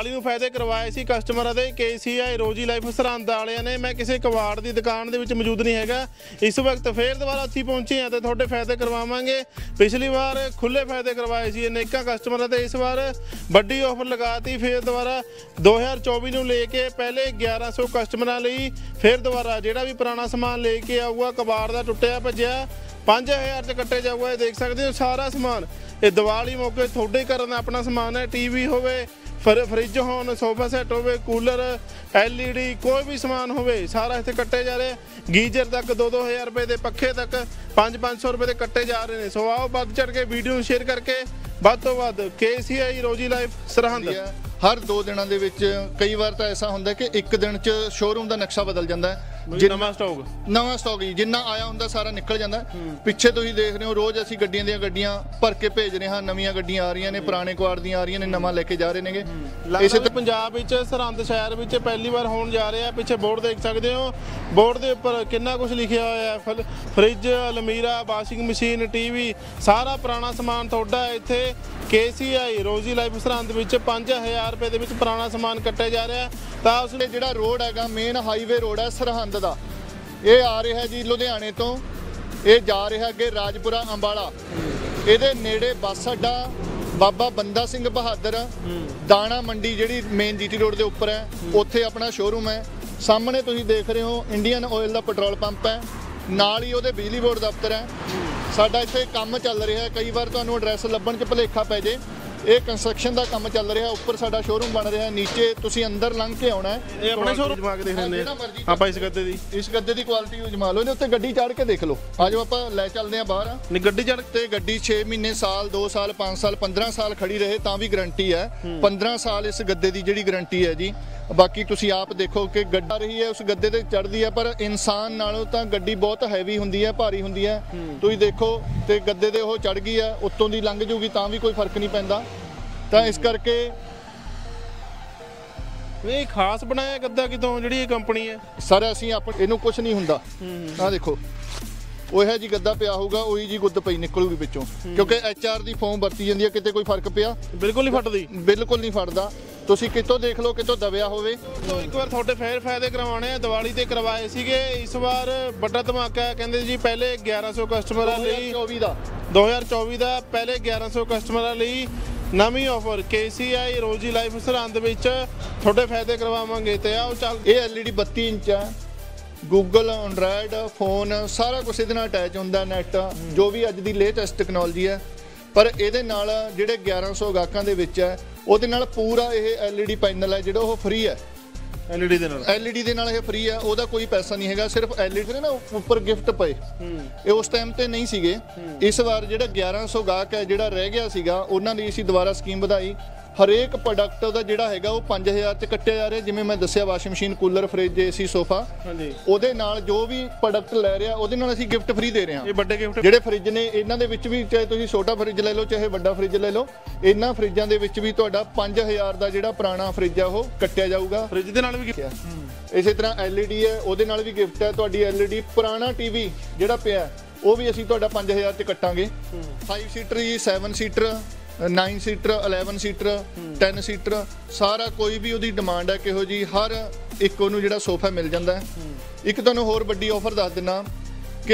दिवाली नूं फायदे करवाए सी कस्टमरां दे KCI रोजी लाइफ सरहंद वालियां ने। मैं किसी कबाड़ की दुकान दे विच मौजूद नहीं हैगा, इस वक्त फिर दोबारा उत्थे पहुंचे हैं तो तुहाडे फायदे करवावांगे। पिछली बार खुले फायदे करवाए सी अनेकां कस्टमरां दे, इस बार वड्डी ऑफर लगाती। फिर दोबारा 2024 नूं लेके पहले 1100 कस्टमरां लई फिर दोबारा जिहड़ा भी पुराना समान लेके आऊगा कबाड़ दा टुੱਟਿਆ भज्जिਆ 5000 च कट्टे जाऊगा। देख सकते हो सारा समान ये दिवाली मौके थोड़े घर का अपना समान है, TV होवे, फ्रिज होन, सोफा सैट होवे, कूलर, LED कोई भी समान होवे सारा इत्थे कट्टे जा रहे। गीजर तक 2-2000 रुपए के, पखे तक 500-500 रुपए के कट्टे जा रहे हैं। सो आओ बढ़ चढ़ के वीडियो में शेयर करके ਵੱਧ ਤੋਂ ਵੱਧ KCI रोजी लाइफ सरहंद हर 2 ਦਿਨਾਂ ਦੇ ਵਿੱਚ कई बार तो ऐसा होंगे कि एक दिन च शोरूम का नक्शा बदल जाता है। नवा स्टॉक ही जिन्ना आया होंगे सारा निकल जाता है। पिछे तुम देख रहे हो रोज़ असी गड्डियां दी गड्डियां भर के भेज रहे हाँ, नवीं गड्डियां आ रही ने, पुराने कुआड़ दी आ रही ने, नवा लेके जा रहे हैं। इस पंजाब विच सरहंद शहर विच पहली बार होने जा रहे हैं। पिछे बोर्ड देख सकते हो, बोर्ड के उपर कितना कुछ लिखा हुआ है, फ्रिज, अलमीरा, वाशिंग मशीन, TV सारा पुराना समान तुहाडा इत्थे KCI रोजी लाइफ सरहंद विच 5000 रुपए दे विच पुराना समान कट्टे जा रहा है। तो उसने जिहड़ा रोड हैगा मेन हाईवे रोड है सरहंद दा, ये आ रहा है जी लुधियाने तो, ये जा रहा अगे राजपुरा अंबाला, ये नेड़े बस अड्डा बाबा बंदा सिंह बहादुर, दाणा मंडी जिहड़ी मेन GT रोड के उपर है, उत्थे अपना शोरूम है। सामने तुसीं देख रहे हो इंडियन ऑयल का पेट्रोल पंप है, नाल ही उहदे बिजली बोर्ड दफ्तर है। साडा इत्थे काम चल रहा है, कई बार तुहानूं एड्रैस लभण च भुलेखा पै जे, ये कंस्ट्रक्शन का काम चल रहा है। उपर साडा शोरूम बन रहा है, नीचे तुसीं अंदर लंघ के आउणा है। ये अपने शोरूम जमा के देख लैंदे आ। आपां इस गद्दे दी क्वालिटी जमा लो, उत्ते गड्डी चढ़ के देख लो। आज आपां लै चलदे आ बाहर। नहीं गड्डी चढ़ ते गड्डी 6 महीने, साल, 2 साल, 5 साल, 15 साल खड़ी रहे तां भी गारंटी है। 15 साल इस गद्दे दी जिहड़ी गारंटी है जी। बाकी तुसीं आप देखो कि गड्डा रही है उस गद्दे ते चढ़दी है, पर इंसान नालों तां गड्डी बहुत हैवी हुंदी है, भारी हुंदी है। तुसीं देखो ते गद्दे ते ओह चढ़ गई है, उत्तों दी लंघ जूगी तां भी कोई फर्क नहीं पैंदा। तो इस करके ये खास बनाया गद्दा कितों जिहड़ी कंपनी है सर, असीं इहनूं कुछ नहीं हुंदा। आ देखो ओह जी गद्दा पिया होगा, उही जी गुद्द पई निकलूगी पिछों, क्योंकि HR दी फोम वरती जांदी है। किते कोई फर्क पिया बिल्कुल नहीं फटदी, बिल्कुल नहीं फटदा। तुसीं कितों देख लो, कितों दबिया होवे। तो एक बार थोड़े फिर फायदे करवाने दिवाली ते करवाए सीगे, इस बार बड़ा धमाका है। कहंदे जी पहले 1100 कस्टमरां लई 2024 दा पहले 1100 कस्टमरां लई नवीं offer KCI Rosy life Sirhind विच थोड़े फायदे करवावांगे। ते आओ चल, ये LED 32 इंच है, गूगल, एंड्रॉयड फोन सारा कुछ इहदे नाल अटैच हुंदा, नैट जो भी अज दी लेटेस्ट टैक्नोलॉजी है। पर इहदे नाल जिहड़े 1100 गाहकां दे विच है ਉਹਦੇ ਨਾਲ पूरा ਇਹ LED पैनल है ਜਿਹੜਾ ਉਹ फ्री है। LED ਦੇ ਨਾਲ ਇਹ फ्री है, ਉਹਦਾ ਕੋਈ ਪੈਸਾ ਨਹੀਂ ਹੈਗਾ। सिर्फ LED ना ਉੱਪਰ ਗਿਫਟ ਪਏ, ਇਹ ਉਸ ਟਾਈਮ ਤੇ ਨਹੀਂ ਸੀਗੇ। ਇਸ ਵਾਰ ਜਿਹੜਾ 1100 ਗਾਹਕ ਹੈ ਜਿਹੜਾ ਰਹਿ ਗਿਆ ਸੀਗਾ, ਉਹਨਾਂ ਲਈ ਅਸੀਂ ਦੁਬਾਰਾ ਸਕੀਮ ਵਧਾਈ। हरेक प्रोडक्ट का जिहड़ा हैगा वो 5000 च कट्टिया जा रहा। जिवें मैं दस्सिया washing machine, cooler, fridge, AC, sofa, ਉਹਦੇ ਨਾਲ जो भी प्रोडक्ट लै रहा ਉਹਦੇ ਨਾਲ ਅਸੀਂ गिफ्ट फ्री दे रहे हैं। ਇਹ ਵੱਡੇ ਗਿਫਟ ਜਿਹੜੇ ਫ੍ਰਿਜ ਨੇ ਇਹਨਾਂ ਦੇ ਵਿੱਚ ਵੀ, ਚਾਹੇ ਤੁਸੀਂ ਛੋਟਾ ਫ੍ਰਿਜ ਲੈ ਲਓ ਚਾਹੇ ਵੱਡਾ ਫ੍ਰਿਜ ਲੈ ਲਓ, ਇਹਨਾਂ ਫ੍ਰਿਜਾਂ ਦੇ ਵਿੱਚ ਵੀ ਤੁਹਾਡਾ 5000 ਦਾ ਜਿਹੜਾ ਪੁਰਾਣਾ ਫ੍ਰਿਜ ਆ ਉਹ ਕੱਟਿਆ ਜਾਊਗਾ। ਫ੍ਰਿਜ ਦੇ ਨਾਲ ਵੀ ਇਸੇ ਤਰ੍ਹਾਂ LED ਹੈ, ਉਹਦੇ ਨਾਲ ਵੀ ਗਿਫਟ ਹੈ। ਤੁਹਾਡੀ LED ਪੁਰਾਣਾ TV ਜਿਹੜਾ ਪਿਆ ਉਹ ਵੀ ਅਸੀਂ ਤੁਹਾਡਾ 5000 ਚ ਕੱਟਾਂਗੇ। 5 ਸੀਟਰ ਜੀ, 7 ਸੀਟਰ, 9 सीटर, 11 सीटर, 10 सीटर, सारा कोई भी उहदी डिमांड है किहो जी, हर एक उहनूं जिहड़ा सोफा मिल जाता है। एक तुहानूं होर वड्डी ऑफर दस दिना कि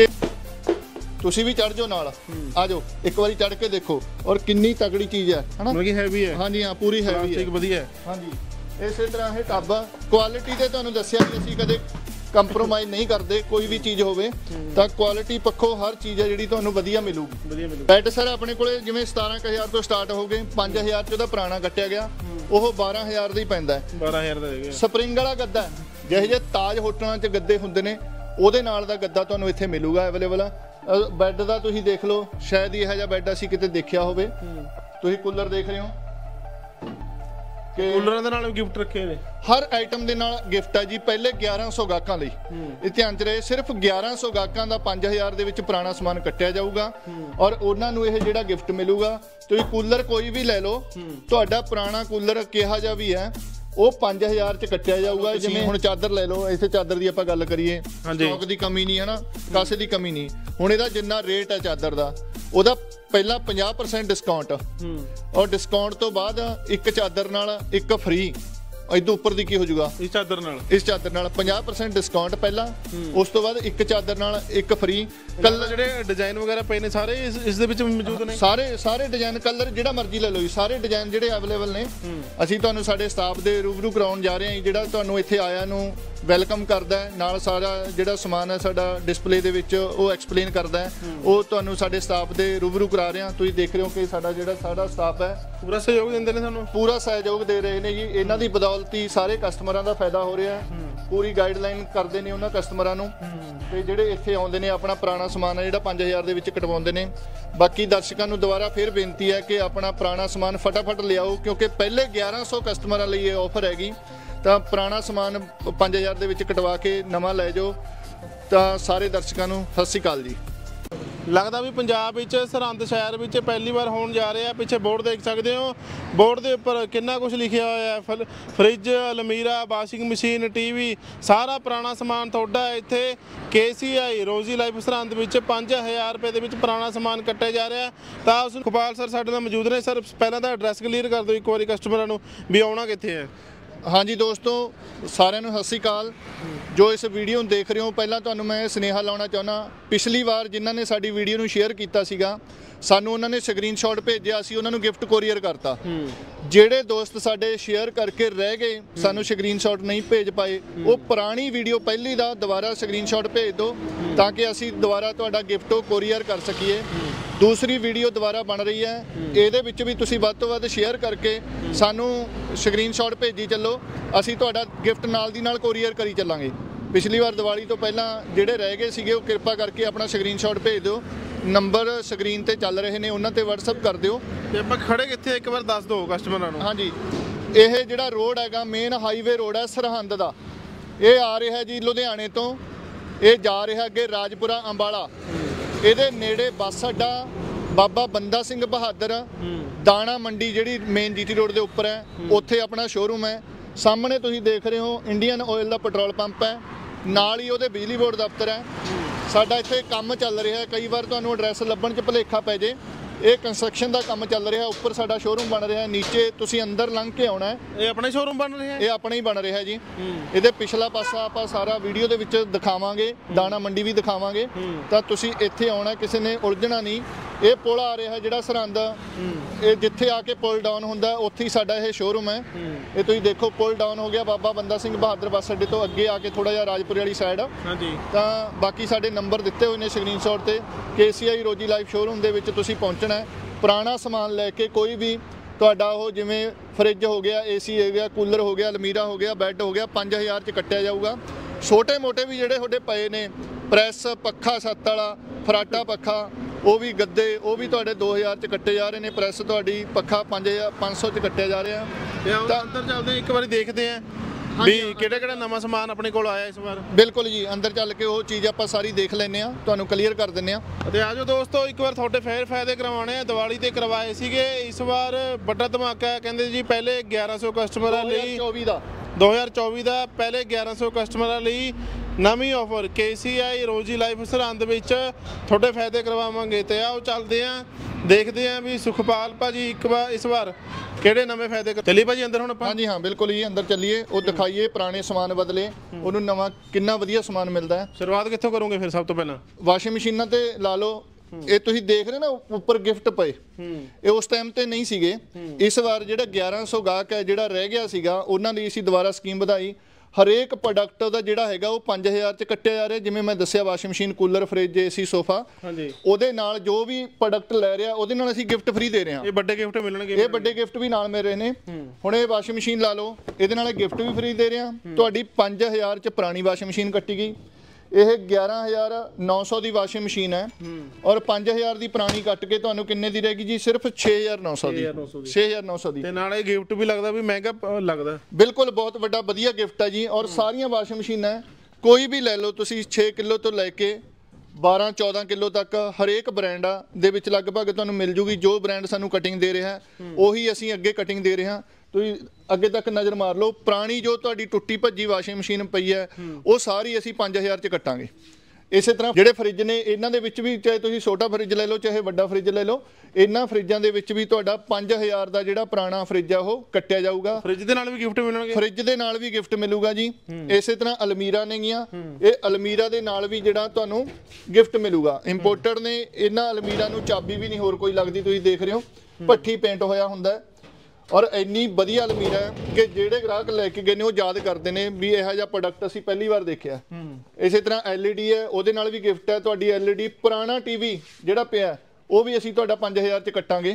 तुसीं भी चढ़ जाओ नाल, आ जाओ एक बारी चढ़ के देखो, और किन्नी तगड़ी चीज़ है ना, हैवी है। हाँ जी हाँ, पूरी हैवी है, वधिया है। हाँ जी, इस तरह ये टब क्वालिटी ते तुहानूं दस्सिया कि असीं कदे कंप्रोमाइज़ नहीं करते। कोई भी चीज़ होवे तां क्वालिटी पक्षों हर चीज़ है जिहड़ी तुहानूं वधिया मिलूगी। बैड सर अपने कोले जिवें 17000 तो स्टार्ट हो गए, 5000 च उहदा पुराना कट्टिया गया, वो 12000 दा ही पैंदा है। 12000 दा है। स्प्रिंग वाला गद्दा जिहे जे ताज होटलों च गद्दे हुंदे ने, ਉਹਦੇ ਨਾਲ ਦਾ ਗੱਦਾ ਤੁਹਾਨੂੰ ਇੱਥੇ ਮਿਲੂਗਾ ਅਵੇਲੇਬਲ। ਬੈੱਡ ਦਾ ਤੁਸੀਂ ਦੇਖ ਲਓ, ਸ਼ਾਇਦ ਇਹ ਜਿਹਾ ਬੈੱਡ ਅਸੀਂ ਕਿਤੇ ਦੇਖਿਆ ਹੋਵੇ। ਤੁਸੀਂ ਕੂਲਰ ਦੇਖ ਰਹੇ ਹੋ ਕਿ ਕੂਲਰਾਂ ਦੇ ਨਾਲ ਵੀ ਗਿਫਟ ਰੱਖੇ ਨੇ, ਹਰ ਆਈਟਮ ਦੇ ਨਾਲ ਗਿਫਟ ਹੈ ਜੀ। ਪਹਿਲੇ 1100 ਗਾਹਕਾਂ ਲਈ ਇਹ ਧਿਆਨ ਚ ਰਹੇ, ਸਿਰਫ 1100 ਗਾਹਕਾਂ ਦਾ 5000 ਦੇ ਵਿੱਚ ਪੁਰਾਣਾ ਸਮਾਨ ਕੱਟਿਆ ਜਾਊਗਾ, ਔਰ ਉਹਨਾਂ ਨੂੰ ਇਹ ਜਿਹੜਾ ਗਿਫਟ ਮਿਲੂਗਾ। ਤੁਸੀਂ ਕੂਲਰ ਕੋਈ ਵੀ ਲੈ ਲਓ, ਤੁਹਾਡਾ ਪੁਰਾਣਾ ਕੂਲਰ ਕਿਹਾ ਜਾ ਵੀ ਹੈ ਉਹ 5000 ਚ ਕੱਟਿਆ ਜਾਊਗਾ। ਜਿਵੇਂ ਹੁਣ ਚਾਦਰ ਲੈ ਲਓ, ਇੱਥੇ ਚਾਦਰ ਦੀ ਆਪਾਂ ਗੱਲ ਕਰੀਏ, ਸਟਾਕ ਦੀ ਕਮੀ ਨਹੀਂ ਹੈ ਨਾ, ਕਾਸੇ ਦੀ ਕਮੀ ਨਹੀਂ। ਹੁਣ ਇਹਦਾ ਜਿੰਨਾ ਰੇਟ ਹੈ ਚਾਦਰ ਦਾ, ਉਹਦਾ ਪਹਿਲਾਂ 50% ਡਿਸਕਾਊਂਟ ਔਰ ਡਿਸਕਾਊਂਟ ਤੋਂ ਬਾਅਦ ਇੱਕ ਚਾਦਰ ਨਾਲ ਇੱਕ ਫ੍ਰੀ। ਇਦੋਂ ਉੱਪਰ ਦੀ ਕੀ ਹੋ ਜਾਊਗਾ ਇਸ ਚਾਦਰ ਨਾਲ 50% ਡਿਸਕਾਊਂਟ ਪਹਿਲਾਂ, ਉਸ ਤੋਂ ਬਾਅਦ ਇੱਕ ਚਾਦਰ ਨਾਲ ਇੱਕ ਫ੍ਰੀ। ਕਲਰ ਜਿਹੜੇ ਡਿਜ਼ਾਈਨ ਵਗੈਰਾ ਪਏ ਨੇ ਸਾਰੇ ਇਸ ਦੇ ਵਿੱਚ ਮੌਜੂਦ ਨੇ। ਸਾਰੇ ਡਿਜ਼ਾਈਨ ਕਲਰ ਜਿਹੜਾ ਮਰਜ਼ੀ ਲੈ ਲਓ ਜੀ, ਸਾਰੇ ਡਿਜ਼ਾਈਨ ਜਿਹੜੇ ਅਵੇਲੇਬਲ ਨੇ। ਅਸੀਂ ਤੁਹਾਨੂੰ ਸਾਡੇ ਸਟਾਫ ਦੇ ਰੂਬਰੂ ਕਰਾਉਣ ਜਾ ਰਹੇ ਹਾਂ, ਜਿਹੜਾ ਤੁਹਾਨੂੰ ਇੱਥੇ ਆਇਆ ਨੂੰ ਵੈਲਕਮ ਕਰਦਾ ਹੈ, ਨਾਲ ਸਾਰਾ ਜਿਹੜਾ ਸਮਾਨ ਹੈ ਸਾਡਾ ਡਿਸਪਲੇ ਦੇ ਵਿੱਚ ਉਹ ਐਕਸਪਲੇਨ ਕਰਦਾ ਹੈ, ਉਹ ਤੁਹਾਨੂੰ ਸਾਡੇ ਸਟਾਫ ਦੇ ਰੂਬਰੂ ਕਰਾ ਰਹੇ ਹਾਂ। ਤੁਸੀਂ ਦੇਖ ਰਹੇ ਹੋ ਕਿ ਸਾਡਾ ਸਟਾਫ ਹੈ ਪੂਰਾ ਸਹਿਯੋਗ ਦਿੰਦੇ ਨੇ, ਸਾਨੂੰ ਪੂਰਾ ਸਹਿਯੋਗ ਦੇ ਰਹੇ ਨੇ ਜੀ। ਇਹਨਾਂ ਦੀ ਬਦੌਲਤ ਹੀ ਸਾਰੇ ਕਸਟਮਰਾਂ ਦਾ ਫਾਇਦਾ ਹੋ ਰਿਹਾ ਹੈ। ਪੂਰੀ ਗਾਈਡਲਾਈਨ ਕਰਦੇ ਨੇ ਉਹਨਾਂ ਕਸਟਮਰਾਂ ਨੂੰ, ਤੇ ਜਿਹੜੇ ਇੱਥੇ ਆਉਂਦੇ ਨੇ ਆਪਣਾ ਪੁਰਾਣਾ ਸਮਾਨ ਹੈ ਜਿਹੜਾ 5000 ਦੇ ਵਿੱਚ ਕਟਵਾਉਂਦੇ ਨੇ। ਬਾਕੀ ਦਰਸ਼ਕਾਂ ਨੂੰ ਦੁਬਾਰਾ ਫਿਰ ਬੇਨਤੀ ਹੈ ਕਿ ਆਪਣਾ ਪੁਰਾਣਾ ਸਮਾਨ ਫਟਾਫਟ ਲਿਆਓ, ਕਿਉਂਕਿ ਪਹਿਲੇ 1100 ਕਸਟਮਰਾਂ ਲਈ ਇਹ ਆਫਰ ਹੈਗੀ। ਤਾਂ ਪੁਰਾਣਾ ਸਮਾਨ 5000 ਦੇ ਵਿੱਚ ਕਟਵਾ ਕੇ ਨਵਾਂ ਲੈ ਜਾਓ। ਤਾਂ ਸਾਰੇ ਦਰਸ਼ਕਾਂ ਨੂੰ ਸਤਿ ਸ਼੍ਰੀ ਅਕਾਲ ਜੀ। ਲੱਗਦਾ ਵੀ ਪੰਜਾਬ ਵਿੱਚ ਸਰਹੰਦ ਸ਼ਹਿਰ ਵਿੱਚ ਪਹਿਲੀ ਵਾਰ ਹੋਣ ਜਾ ਰਿਹਾ। ਪਿੱਛੇ ਬੋਰਡ ਦੇਖ ਸਕਦੇ ਹੋ, ਬੋਰਡ ਦੇ ਉੱਪਰ ਕਿੰਨਾ ਕੁਝ ਲਿਖਿਆ ਹੋਇਆ ਹੈ। ਫਰਿੱਜ, ਅਲਮੀਰਾ, ਵਾਸ਼ਿੰਗ ਮਸ਼ੀਨ, ਟੀਵੀ, ਸਾਰਾ ਪੁਰਾਣਾ ਸਮਾਨ ਤੁਹਾਡਾ ਇੱਥੇ KCI ਰੋਜ਼ੀ ਲਾਈਫ ਸਰਹੰਦ ਵਿੱਚ 5000 ਰੁਪਏ ਦੇ ਵਿੱਚ ਪੁਰਾਣਾ ਸਮਾਨ ਕੱਟਿਆ ਜਾ ਰਿਹਾ। ਤਾਂ ਉਸ ਸੁਖਪਾਲ ਸਰ ਸਾਡੇ ਨਾਲ ਮੌਜੂਦ ਨੇ। ਸਰ ਪਹਿਲਾਂ ਤਾਂ ਐਡਰੈਸ ਕਲੀਅਰ ਕਰ ਦਿਓ ਇੱਕ ਵਾਰੀ ਕਸਟਮਰਾਂ ਨੂੰ ਵੀ ਆਉਣਾ ਕਿੱਥੇ ਹੈ। ਹਾਂਜੀ ਦੋਸਤੋ, ਸਾਰਿਆਂ ਨੂੰ ਸਤਿ ਸ਼੍ਰੀ ਅਕਾਲ। ਜੋ ਇਸ ਵੀਡੀਓ ਨੂੰ ਦੇਖ ਰਹੇ ਹੋ, ਪਹਿਲਾਂ ਤੁਹਾਨੂੰ ਮੈਂ ਸੁਨੇਹਾ ਲਾਉਣਾ ਚਾਹੁੰਦਾ, ਪਿਛਲੀ ਵਾਰ ਜਿਨ੍ਹਾਂ ਨੇ ਸਾਡੀ ਵੀਡੀਓ ਨੂੰ ਸ਼ੇਅਰ ਕੀਤਾ ਸੀਗਾ, ਸਾਨੂੰ ਉਹਨਾਂ ਨੇ ਸਕਰੀਨਸ਼ਾਟ ਭੇਜਿਆ, ਅਸੀਂ ਉਹਨਾਂ ਨੂੰ ਗਿਫਟ ਕੋਰੀਅਰ ਕਰਤਾ। ਜਿਹੜੇ ਦੋਸਤ ਸਾਡੇ ਸ਼ੇਅਰ ਕਰਕੇ ਰਹਿ ਗਏ, ਸਾਨੂੰ ਸਕਰੀਨਸ਼ਾਟ ਨਹੀਂ ਭੇਜ ਪਾਏ, ਉਹ ਪੁਰਾਣੀ ਵੀਡੀਓ ਪਹਿਲੀ ਦਾ ਦੁਬਾਰਾ ਸਕਰੀਨਸ਼ਾਟ ਭੇਜ ਦਿਓ ਤਾਂ ਕਿ ਅਸੀਂ ਦੁਬਾਰਾ ਤੁਹਾਡਾ ਗਿਫਟ ਕੋਰੀਅਰ ਕਰ ਸਕੀਏ। ਦੂਸਰੀ ਵੀਡੀਓ ਦੁਬਾਰਾ ਬਣ ਰਹੀ ਹੈ, ਇਹਦੇ ਵਿੱਚ ਵੀ ਤੁਸੀਂ ਵੱਧ ਤੋਂ ਵੱਧ ਸ਼ੇਅਰ ਕਰਕੇ ਸਾਨੂੰ ਸਕਰੀਨਸ਼ਾਟ ਭੇਜੀ ਚੱਲੋ, ਅਸੀਂ ਤੁਹਾਡਾ ਗਿਫਟ ਨਾਲ ਦੀ ਨਾਲ ਕੋਰੀਅਰ ਕਰੀ ਚੱਲਾਂਗੇ। ਪਿਛਲੀ ਵਾਰ ਦੀਵਾਲੀ ਤੋਂ ਪਹਿਲਾਂ ਜਿਹੜੇ ਰਹਿ ਗਏ ਸੀਗੇ, ਉਹ ਕਿਰਪਾ ਕਰਕੇ ਆਪਣਾ ਸਕਰੀਨਸ਼ਾਟ ਭੇਜ ਦਿਓ। ਨੰਬਰ ਸਕਰੀਨ ਤੇ ਚੱਲ ਰਹੇ ਨੇ, ਉਹਨਾਂ ਤੇ WhatsApp ਕਰ ਦਿਓ। ਤੇ ਆਪਾਂ ਖੜੇ ਕਿੱਥੇ ਇੱਕ ਵਾਰ ਦੱਸ ਦਿਓ ਕਸਟਮਰਾਂ ਨੂੰ। ਹਾਂਜੀ, ਇਹ ਜਿਹੜਾ ਰੋਡ ਹੈਗਾ ਮੇਨ ਹਾਈਵੇ ਰੋਡ ਹੈ ਸਰਹੰਦ ਦਾ, ਇਹ ਆ ਰਿਹਾ ਜੀ ਲੁਧਿਆਣੇ ਤੋਂ, ਇਹ ਜਾ ਰਿਹਾ ਅੱਗੇ ਰਾਜਪੁਰਾ ਅੰਬਾਲਾ। ਇਹਦੇ ਨੇੜੇ ਬੱਸ ਅੱਡਾ ਬਾਬਾ ਬੰਦਾ ਸਿੰਘ ਬਹਾਦਰ, ਦਾਣਾ ਮੰਡੀ ਜਿਹੜੀ ਮੇਨ GT ਰੋਡ ਦੇ ਉੱਪਰ ਹੈ, ਉੱਥੇ ਆਪਣਾ ਸ਼ੋਰੂਮ ਹੈ। ਸਾਹਮਣੇ ਤੁਸੀਂ ਦੇਖ ਰਹੇ ਹੋ ਇੰਡੀਅਨ ਆਇਲ ਦਾ ਪੈਟਰੋਲ ਪੰਪ ਹੈ, ਨਾਲ ਹੀ ਉਹਦੇ ਬਿਜਲੀ ਬੋਰਡ ਦਫ਼ਤਰ ਹੈ। ਸਾਡਾ ਇੱਥੇ ਕੰਮ ਚੱਲ ਰਿਹਾ, ਕਈ ਵਾਰ ਤੁਹਾਨੂੰ ਐਡਰੈਸ ਲੱਭਣ 'ਚ ਭੁਲੇਖਾ ਪੈ ਜੇ। ਇਹ ਕੰਸਟਰਕਸ਼ਨ ਦਾ ਕੰਮ ਚੱਲ ਰਿਹਾ, ਉੱਪਰ ਸਾਡਾ ਸ਼ੋਰੂਮ ਬਣ ਰਿਹਾ, ਨੀਚੇ ਤੁਸੀਂ ਅੰਦਰ ਲੰਘ ਕੇ ਆਉਣਾ ਹੈ। ਇਹ ਆਪਣਾ ਸ਼ੋਰੂਮ ਬਣ ਰਿਹਾ, ਇਹ ਆਪਣਾ ਹੀ ਬਣ ਰਿਹਾ ਜੀ। ਇਹਦੇ ਪਿਛਲਾ ਪਾਸਾ ਆਪਾਂ ਸਾਰਾ ਵੀਡੀਓ ਦੇ ਵਿੱਚ ਦਿਖਾਵਾਂਗੇ, ਦਾਣਾ ਮੰਡੀ ਵੀ ਦਿਖਾਵਾਂਗੇ। ਤਾਂ ਤੁਸੀਂ ਇੱਥੇ ਆਉਣਾ, ਕਿਸੇ ਨੇ ਉਲਝਣਾ ਨਹੀਂ। ਇਹ ਪੁਲ ਆ ਰਿਹਾ ਜਿਹੜਾ ਸਰਹੰਦ, ਇਹ ਜਿੱਥੇ ਆ ਕੇ ਪੁਲ ਡਾਊਨ ਹੁੰਦਾ ਉੱਥੇ ਹੀ ਸਾਡਾ ਇਹ ਸ਼ੋਰੂਮ ਹੈ। ਇਹ ਤੁਸੀਂ ਦੇਖੋ ਪੁਲ ਡਾਊਨ ਹੋ ਗਿਆ ਬਾਬਾ ਬੰਦਾ ਸਿੰਘ ਬਹਾਦਰ ਬੱਸ ਅੱਡੇ ਤੋਂ ਅੱਗੇ ਆ ਕੇ ਥੋੜਾ ਜਿਹਾ ਰਾਜਪੁਰੇ ਵਾਲੀ ਸਾਈਡ। ਹਾਂਜੀ, ਤਾਂ ਬਾਕੀ ਸਾਡੇ ਨੰਬਰ ਦਿੱਤੇ ਹੋਏ ਨੇ ਸਕਰੀਨਸ਼ਾਟ ਤੇ। KCI ਰੋਜੀ ਲਾਈਫ ਸ਼ੋਰੂਮ ਦੇ ਵਿੱਚ ਤੁਸੀਂ ਪਹੁੰਚਣਾ। ਪੁਰਾਣਾ ਸਮਾਨ ਲੈ ਕੇ ਕੋਈ ਵੀ ਤੁਹਾਡਾ ਉਹ ਜਿਵੇਂ ਫਰਿੱਜ ਹੋ ਗਿਆ, AC ਹੋ ਗਿਆ, ਕੂਲਰ ਹੋ ਗਿਆ, ਅਲਮੀਰਾ ਹੋ ਗਿਆ, ਬੈੱਡ ਹੋ ਗਿਆ, 5000 'ਚ ਕੱਟਿਆ ਜਾਊਗਾ। ਛੋਟੇ ਮੋਟੇ ਵੀ ਜਿਹੜੇ ਤੁਹਾਡੇ ਪਏ ਨੇ, ਪ੍ਰੈਸ, ਪੱਖਾ ਛੱਤ ਵਾਲਾ, ਫਰਾਟਾ ਪੱਖਾ, ਉਹ ਵੀ ਗੱਦੇ, ਉਹ ਵੀ ਤੁਹਾਡੇ 2000 'ਚ ਕੱਟੇ ਜਾ ਰਹੇ ਨੇ। ਪ੍ਰੈਸ ਤੁਹਾਡੀ ਪੱਖਾ 500 'ਚ ਕੱਟਿਆ ਜਾ ਰਿਹਾ। ਤਾਂ ਅੰਦਰ ਚੱਲਦੇ ਇੱਕ ਵਾਰੀ ਦੇਖਦੇ ਆਂ ਵੀ ਕਿਹੜਾ ਨਵਾਂ ਸਮਾਨ ਆਪਣੇ ਕੋਲ ਆਇਆ ਇਸ ਵਾਰ। ਬਿਲਕੁਲ ਜੀ, ਅੰਦਰ ਚੱਲ ਕੇ ਉਹ ਚੀਜ਼ ਆਪਾਂ ਸਾਰੀ ਦੇਖ ਲੈਂਦੇ ਆ, ਤੁਹਾਨੂੰ ਕਲੀਅਰ ਕਰ ਦਿੰਦੇ ਆ। ਤੇ ਆਜੋ ਦੋਸਤੋ, ਇੱਕ ਵਾਰ ਤੁਹਾਡੇ ਫੇਰ ਫਾਇਦੇ ਕਰਵਾਉਣੇ ਆ। ਦੀਵਾਲੀ ਤੇ ਕਰਵਾਏ ਸੀਗੇ, ਇਸ ਵਾਰ ਵੱਡਾ ਧਮਾਕਾ। ਕਹਿੰਦੇ ਜੀ ਪਹਿਲੇ 1100 ਕਸਟਮਰਾਂ ਲਈ 2024 ਦਾ ਪਹਿਲੇ 1100 ਕਸਟਮਰਾਂ ਲਈ ਨਵੀਂ offer KCI Rosy Life Sirhind ਵਿੱਚ ਤੁਹਾਡੇ ਫਾਇਦੇ ਕਰਵਾਵਾਂਗੇ। ਤੇ ਆਓ ਚੱਲਦੇ ਆਂ, ਦੇਖਦੇ ਆਂ ਵੀ ਸੁਖਪਾਲ ਭਾਜੀ ਇਸ ਵਾਰ ਕਿਹੜੇ ਨਵੇਂ ਫਾਇਦੇ ਚੱਲੀ ਭਾਜੀ ਅੰਦਰ ਹੁਣ ਆਪਾਂ। ਹਾਂਜੀ ਹਾਂ, ਬਿਲਕੁਲ ਜੀ, ਅੰਦਰ ਚੱਲੀਏ, ਉਹ ਦਿਖਾਈਏ ਪੁਰਾਣੇ ਸਮਾਨ ਬਦਲੇ, ਉਹਨੂੰ ਨਵਾਂ ਕਿੰਨਾ ਵਧੀਆ ਸਮਾਨ ਮਿਲਦਾ ਹੈ। ਸ਼ੁਰੂਆਤ ਕਿੱਥੋਂ ਕਰੋਗੇ ਫਿਰ? ਸਭ ਤੋਂ ਪਹਿਲਾਂ ਵਾਸ਼ਿੰਗ ਮਸ਼ੀਨਾਂ ਤੇ ਲਾ ਲਓ। ਇਹ ਤੁਸੀਂ ਦੇਖ ਰਹੇ ਨਾ ਉੱਪਰ ਗਿਫਟ ਪਏ, ਇਹ ਉਸ ਟਾਈਮ ਤੇ ਨਹੀਂ ਸੀਗੇ। ਇਸ ਵਾਰ ਜਿਹੜਾ 1100 ਗਾਹਕ ਹੈ ਜਿਹੜਾ ਰਹਿ ਗਿਆ ਸੀਗਾ, ਉਹਨਾਂ ਲਈ ਅਸੀਂ ਦੁਬਾਰਾ ਸਕੀਮ ਵਧਾਈ। ਹਰੇਕ ਪ੍ਰੋਡਕਟ ਦਾ ਜਿਹੜਾ ਹੈਗਾ ਉਹ 5000 'ਚ ਕੱਟਿਆ ਜਾ ਰਿਹਾ। ਜਿਵੇਂ ਮੈਂ ਦੱਸਿਆ, washing machine, cooler, fridge, AC, sofa, ਉਹਦੇ ਨਾਲ ਜੋ ਵੀ ਪ੍ਰੋਡਕਟ ਲੈ ਰਿਹਾ ਉਹਦੇ ਨਾਲ ਅਸੀਂ ਗਿਫਟ ਫ੍ਰੀ ਦੇ ਰਹੇ ਹਾਂ। ਇਹ ਵੱਡੇ ਗਿਫਟ ਮਿਲਣਗੇ, ਇਹ ਵੱਡੇ ਗਿਫਟ ਵੀ ਨਾਲ ਮਿਲ ਰਹੇ ਨੇ। ਹੁਣ ਇਹ ਵਾਸ਼ਿੰਗ ਮਸ਼ੀਨ ਲਾ ਲਓ, ਇਹਦੇ ਨਾਲ ਗਿਫਟ ਵੀ ਫ੍ਰੀ ਦੇ ਰਹੇ ਹਾਂ। ਤੁਹਾਡੀ 5000 'ਚ ਪੁਰਾਣੀ ਵਾਸ਼ਿੰਗ ਮਸ਼ੀਨ ਕੱਟੀ ਗਈ। ਇਹ 11900 ਦੀ ਵਾਸ਼ਿੰਗ ਮਸ਼ੀਨ ਹੈ, ਔਰ 5000 ਦੀ ਪੁਰਾਣੀ ਕੱਟ ਕੇ ਤੁਹਾਨੂੰ ਕਿੰਨੇ ਦੀ ਰਹੇਗੀ ਜੀ? ਸਿਰਫ 6900 ਦੀ। 6900 ਦੀ। ਤੇ ਨਾਲ ਇਹ ਗਿਫਟ ਵੀ ਲੱਗਦਾ ਵੀ ਮਹਿੰਗਾ ਲੱਗਦਾ। ਬਿਲਕੁਲ, ਬਹੁਤ ਵੱਡਾ ਵਧੀਆ ਗਿਫਟ ਹੈ ਜੀ। ਔਰ ਸਾਰੀਆਂ ਵਾਸ਼ਿੰਗ ਮਸ਼ੀਨਾਂ ਕੋਈ ਵੀ ਲੈ ਲਓ ਤੁਸੀਂ, 6 ਕਿਲੋ ਤੋਂ ਲੈ ਕੇ 12-14 ਕਿਲੋ ਤੱਕ ਹਰੇਕ ਬ੍ਰਾਂਡ ਦੇ ਵਿੱਚ ਲਗਭਗ ਤੁਹਾਨੂੰ ਮਿਲ ਜੂਗੀ। ਜੋ ਬ੍ਰਾਂਡ ਸਾਨੂੰ ਕਟਿੰਗ ਦੇ ਰਿਹਾ ਉਹੀ ਅਸੀਂ ਅੱਗੇ ਕਟਿੰਗ ਦੇ ਰਹੇ ਹਾਂ। ਤੁਸੀਂ ਅੱਗੇ ਤੱਕ ਨਜ਼ਰ ਮਾਰ ਲਓ, ਪੁਰਾਣੀ ਜੋ ਤੁਹਾਡੀ ਟੁੱਟੀ ਭੱਜੀ ਵਾਸ਼ਿੰਗ ਮਸ਼ੀਨ ਪਈ ਹੈ ਉਹ ਸਾਰੀ ਅਸੀਂ 5000 'ਚ ਕੱਟਾਂਗੇ। ਇਸੇ ਤਰ੍ਹਾਂ ਜਿਹੜੇ ਫ੍ਰਿਜ ਨੇ ਇਹਨਾਂ ਦੇ ਵਿੱਚ ਵੀ ਚਾਹੇ ਤੁਸੀਂ ਛੋਟਾ ਫ੍ਰਿਜ ਲੈ ਲਓ ਚਾਹੇ ਵੱਡਾ ਫ੍ਰਿਜ ਲੈ ਲਓ, ਇਹਨਾਂ ਫ੍ਰਿਜਾਂ ਦੇ ਵਿੱਚ ਵੀ ਤੁਹਾਡਾ 5000 ਦਾ ਜਿਹੜਾ ਪੁਰਾਣਾ ਫ੍ਰਿਜ ਆ ਉਹ ਕੱਟਿਆ ਜਾਊਗਾ। ਫ੍ਰਿਜ ਦੇ ਨਾਲ ਵੀ ਗਿਫਟ ਮਿਲਣਗੇ? ਫ੍ਰਿਜ ਦੇ ਨਾਲ ਵੀ ਗਿਫਟ ਮਿਲੂਗਾ ਜੀ। ਇਸੇ ਤਰ੍ਹਾਂ ਅਲਮੀਰਾ ਨੇਗੀਆਂ, ਇਹ ਅਲਮੀਰਾ ਦੇ ਨਾਲ ਵੀ ਜਿਹੜਾ ਤੁਹਾਨੂੰ ਗਿਫਟ ਮਿਲੂਗਾ। ਇੰਪੋਰਟਡ ਨੇ, ਇਹਨਾਂ ਅਲਮੀਰਾ ਨੂੰ ਚਾਬੀ ਵੀ ਨਹੀਂ ਹੋਰ ਕੋਈ ਲੱਗਦੀ, ਤੁਸੀਂ ਦੇਖ ਰਹੇ ਹੋ ਭੱਠੀ ਪੇਂਟ ਹੋਇਆ ਹੁੰਦਾ ਔਰ ਇੰਨੀ ਵਧੀਆ ਅਲਮੀਰਾ ਹੈ ਕਿ ਜਿਹੜੇ ਗ੍ਰਾਹਕ ਲੈ ਕੇ ਗਏ ਨੇ ਉਹ ਯਾਦ ਕਰਦੇ ਨੇ ਵੀ ਇਹੋ ਜਿਹਾ ਪ੍ਰੋਡਕਟ ਅਸੀਂ ਪਹਿਲੀ ਵਾਰ ਦੇਖਿਆ। ਇਸੇ ਤਰ੍ਹਾਂ LED ਹੈ, ਉਹਦੇ ਨਾਲ ਵੀ ਗਿਫਟ ਹੈ ਤੁਹਾਡੀ LED। ਪੁਰਾਣਾ TV ਜਿਹੜਾ ਪਿਆ ਉਹ ਵੀ ਅਸੀਂ ਤੁਹਾਡਾ 5000 ਚ ਕੱਟਾਂਗੇ।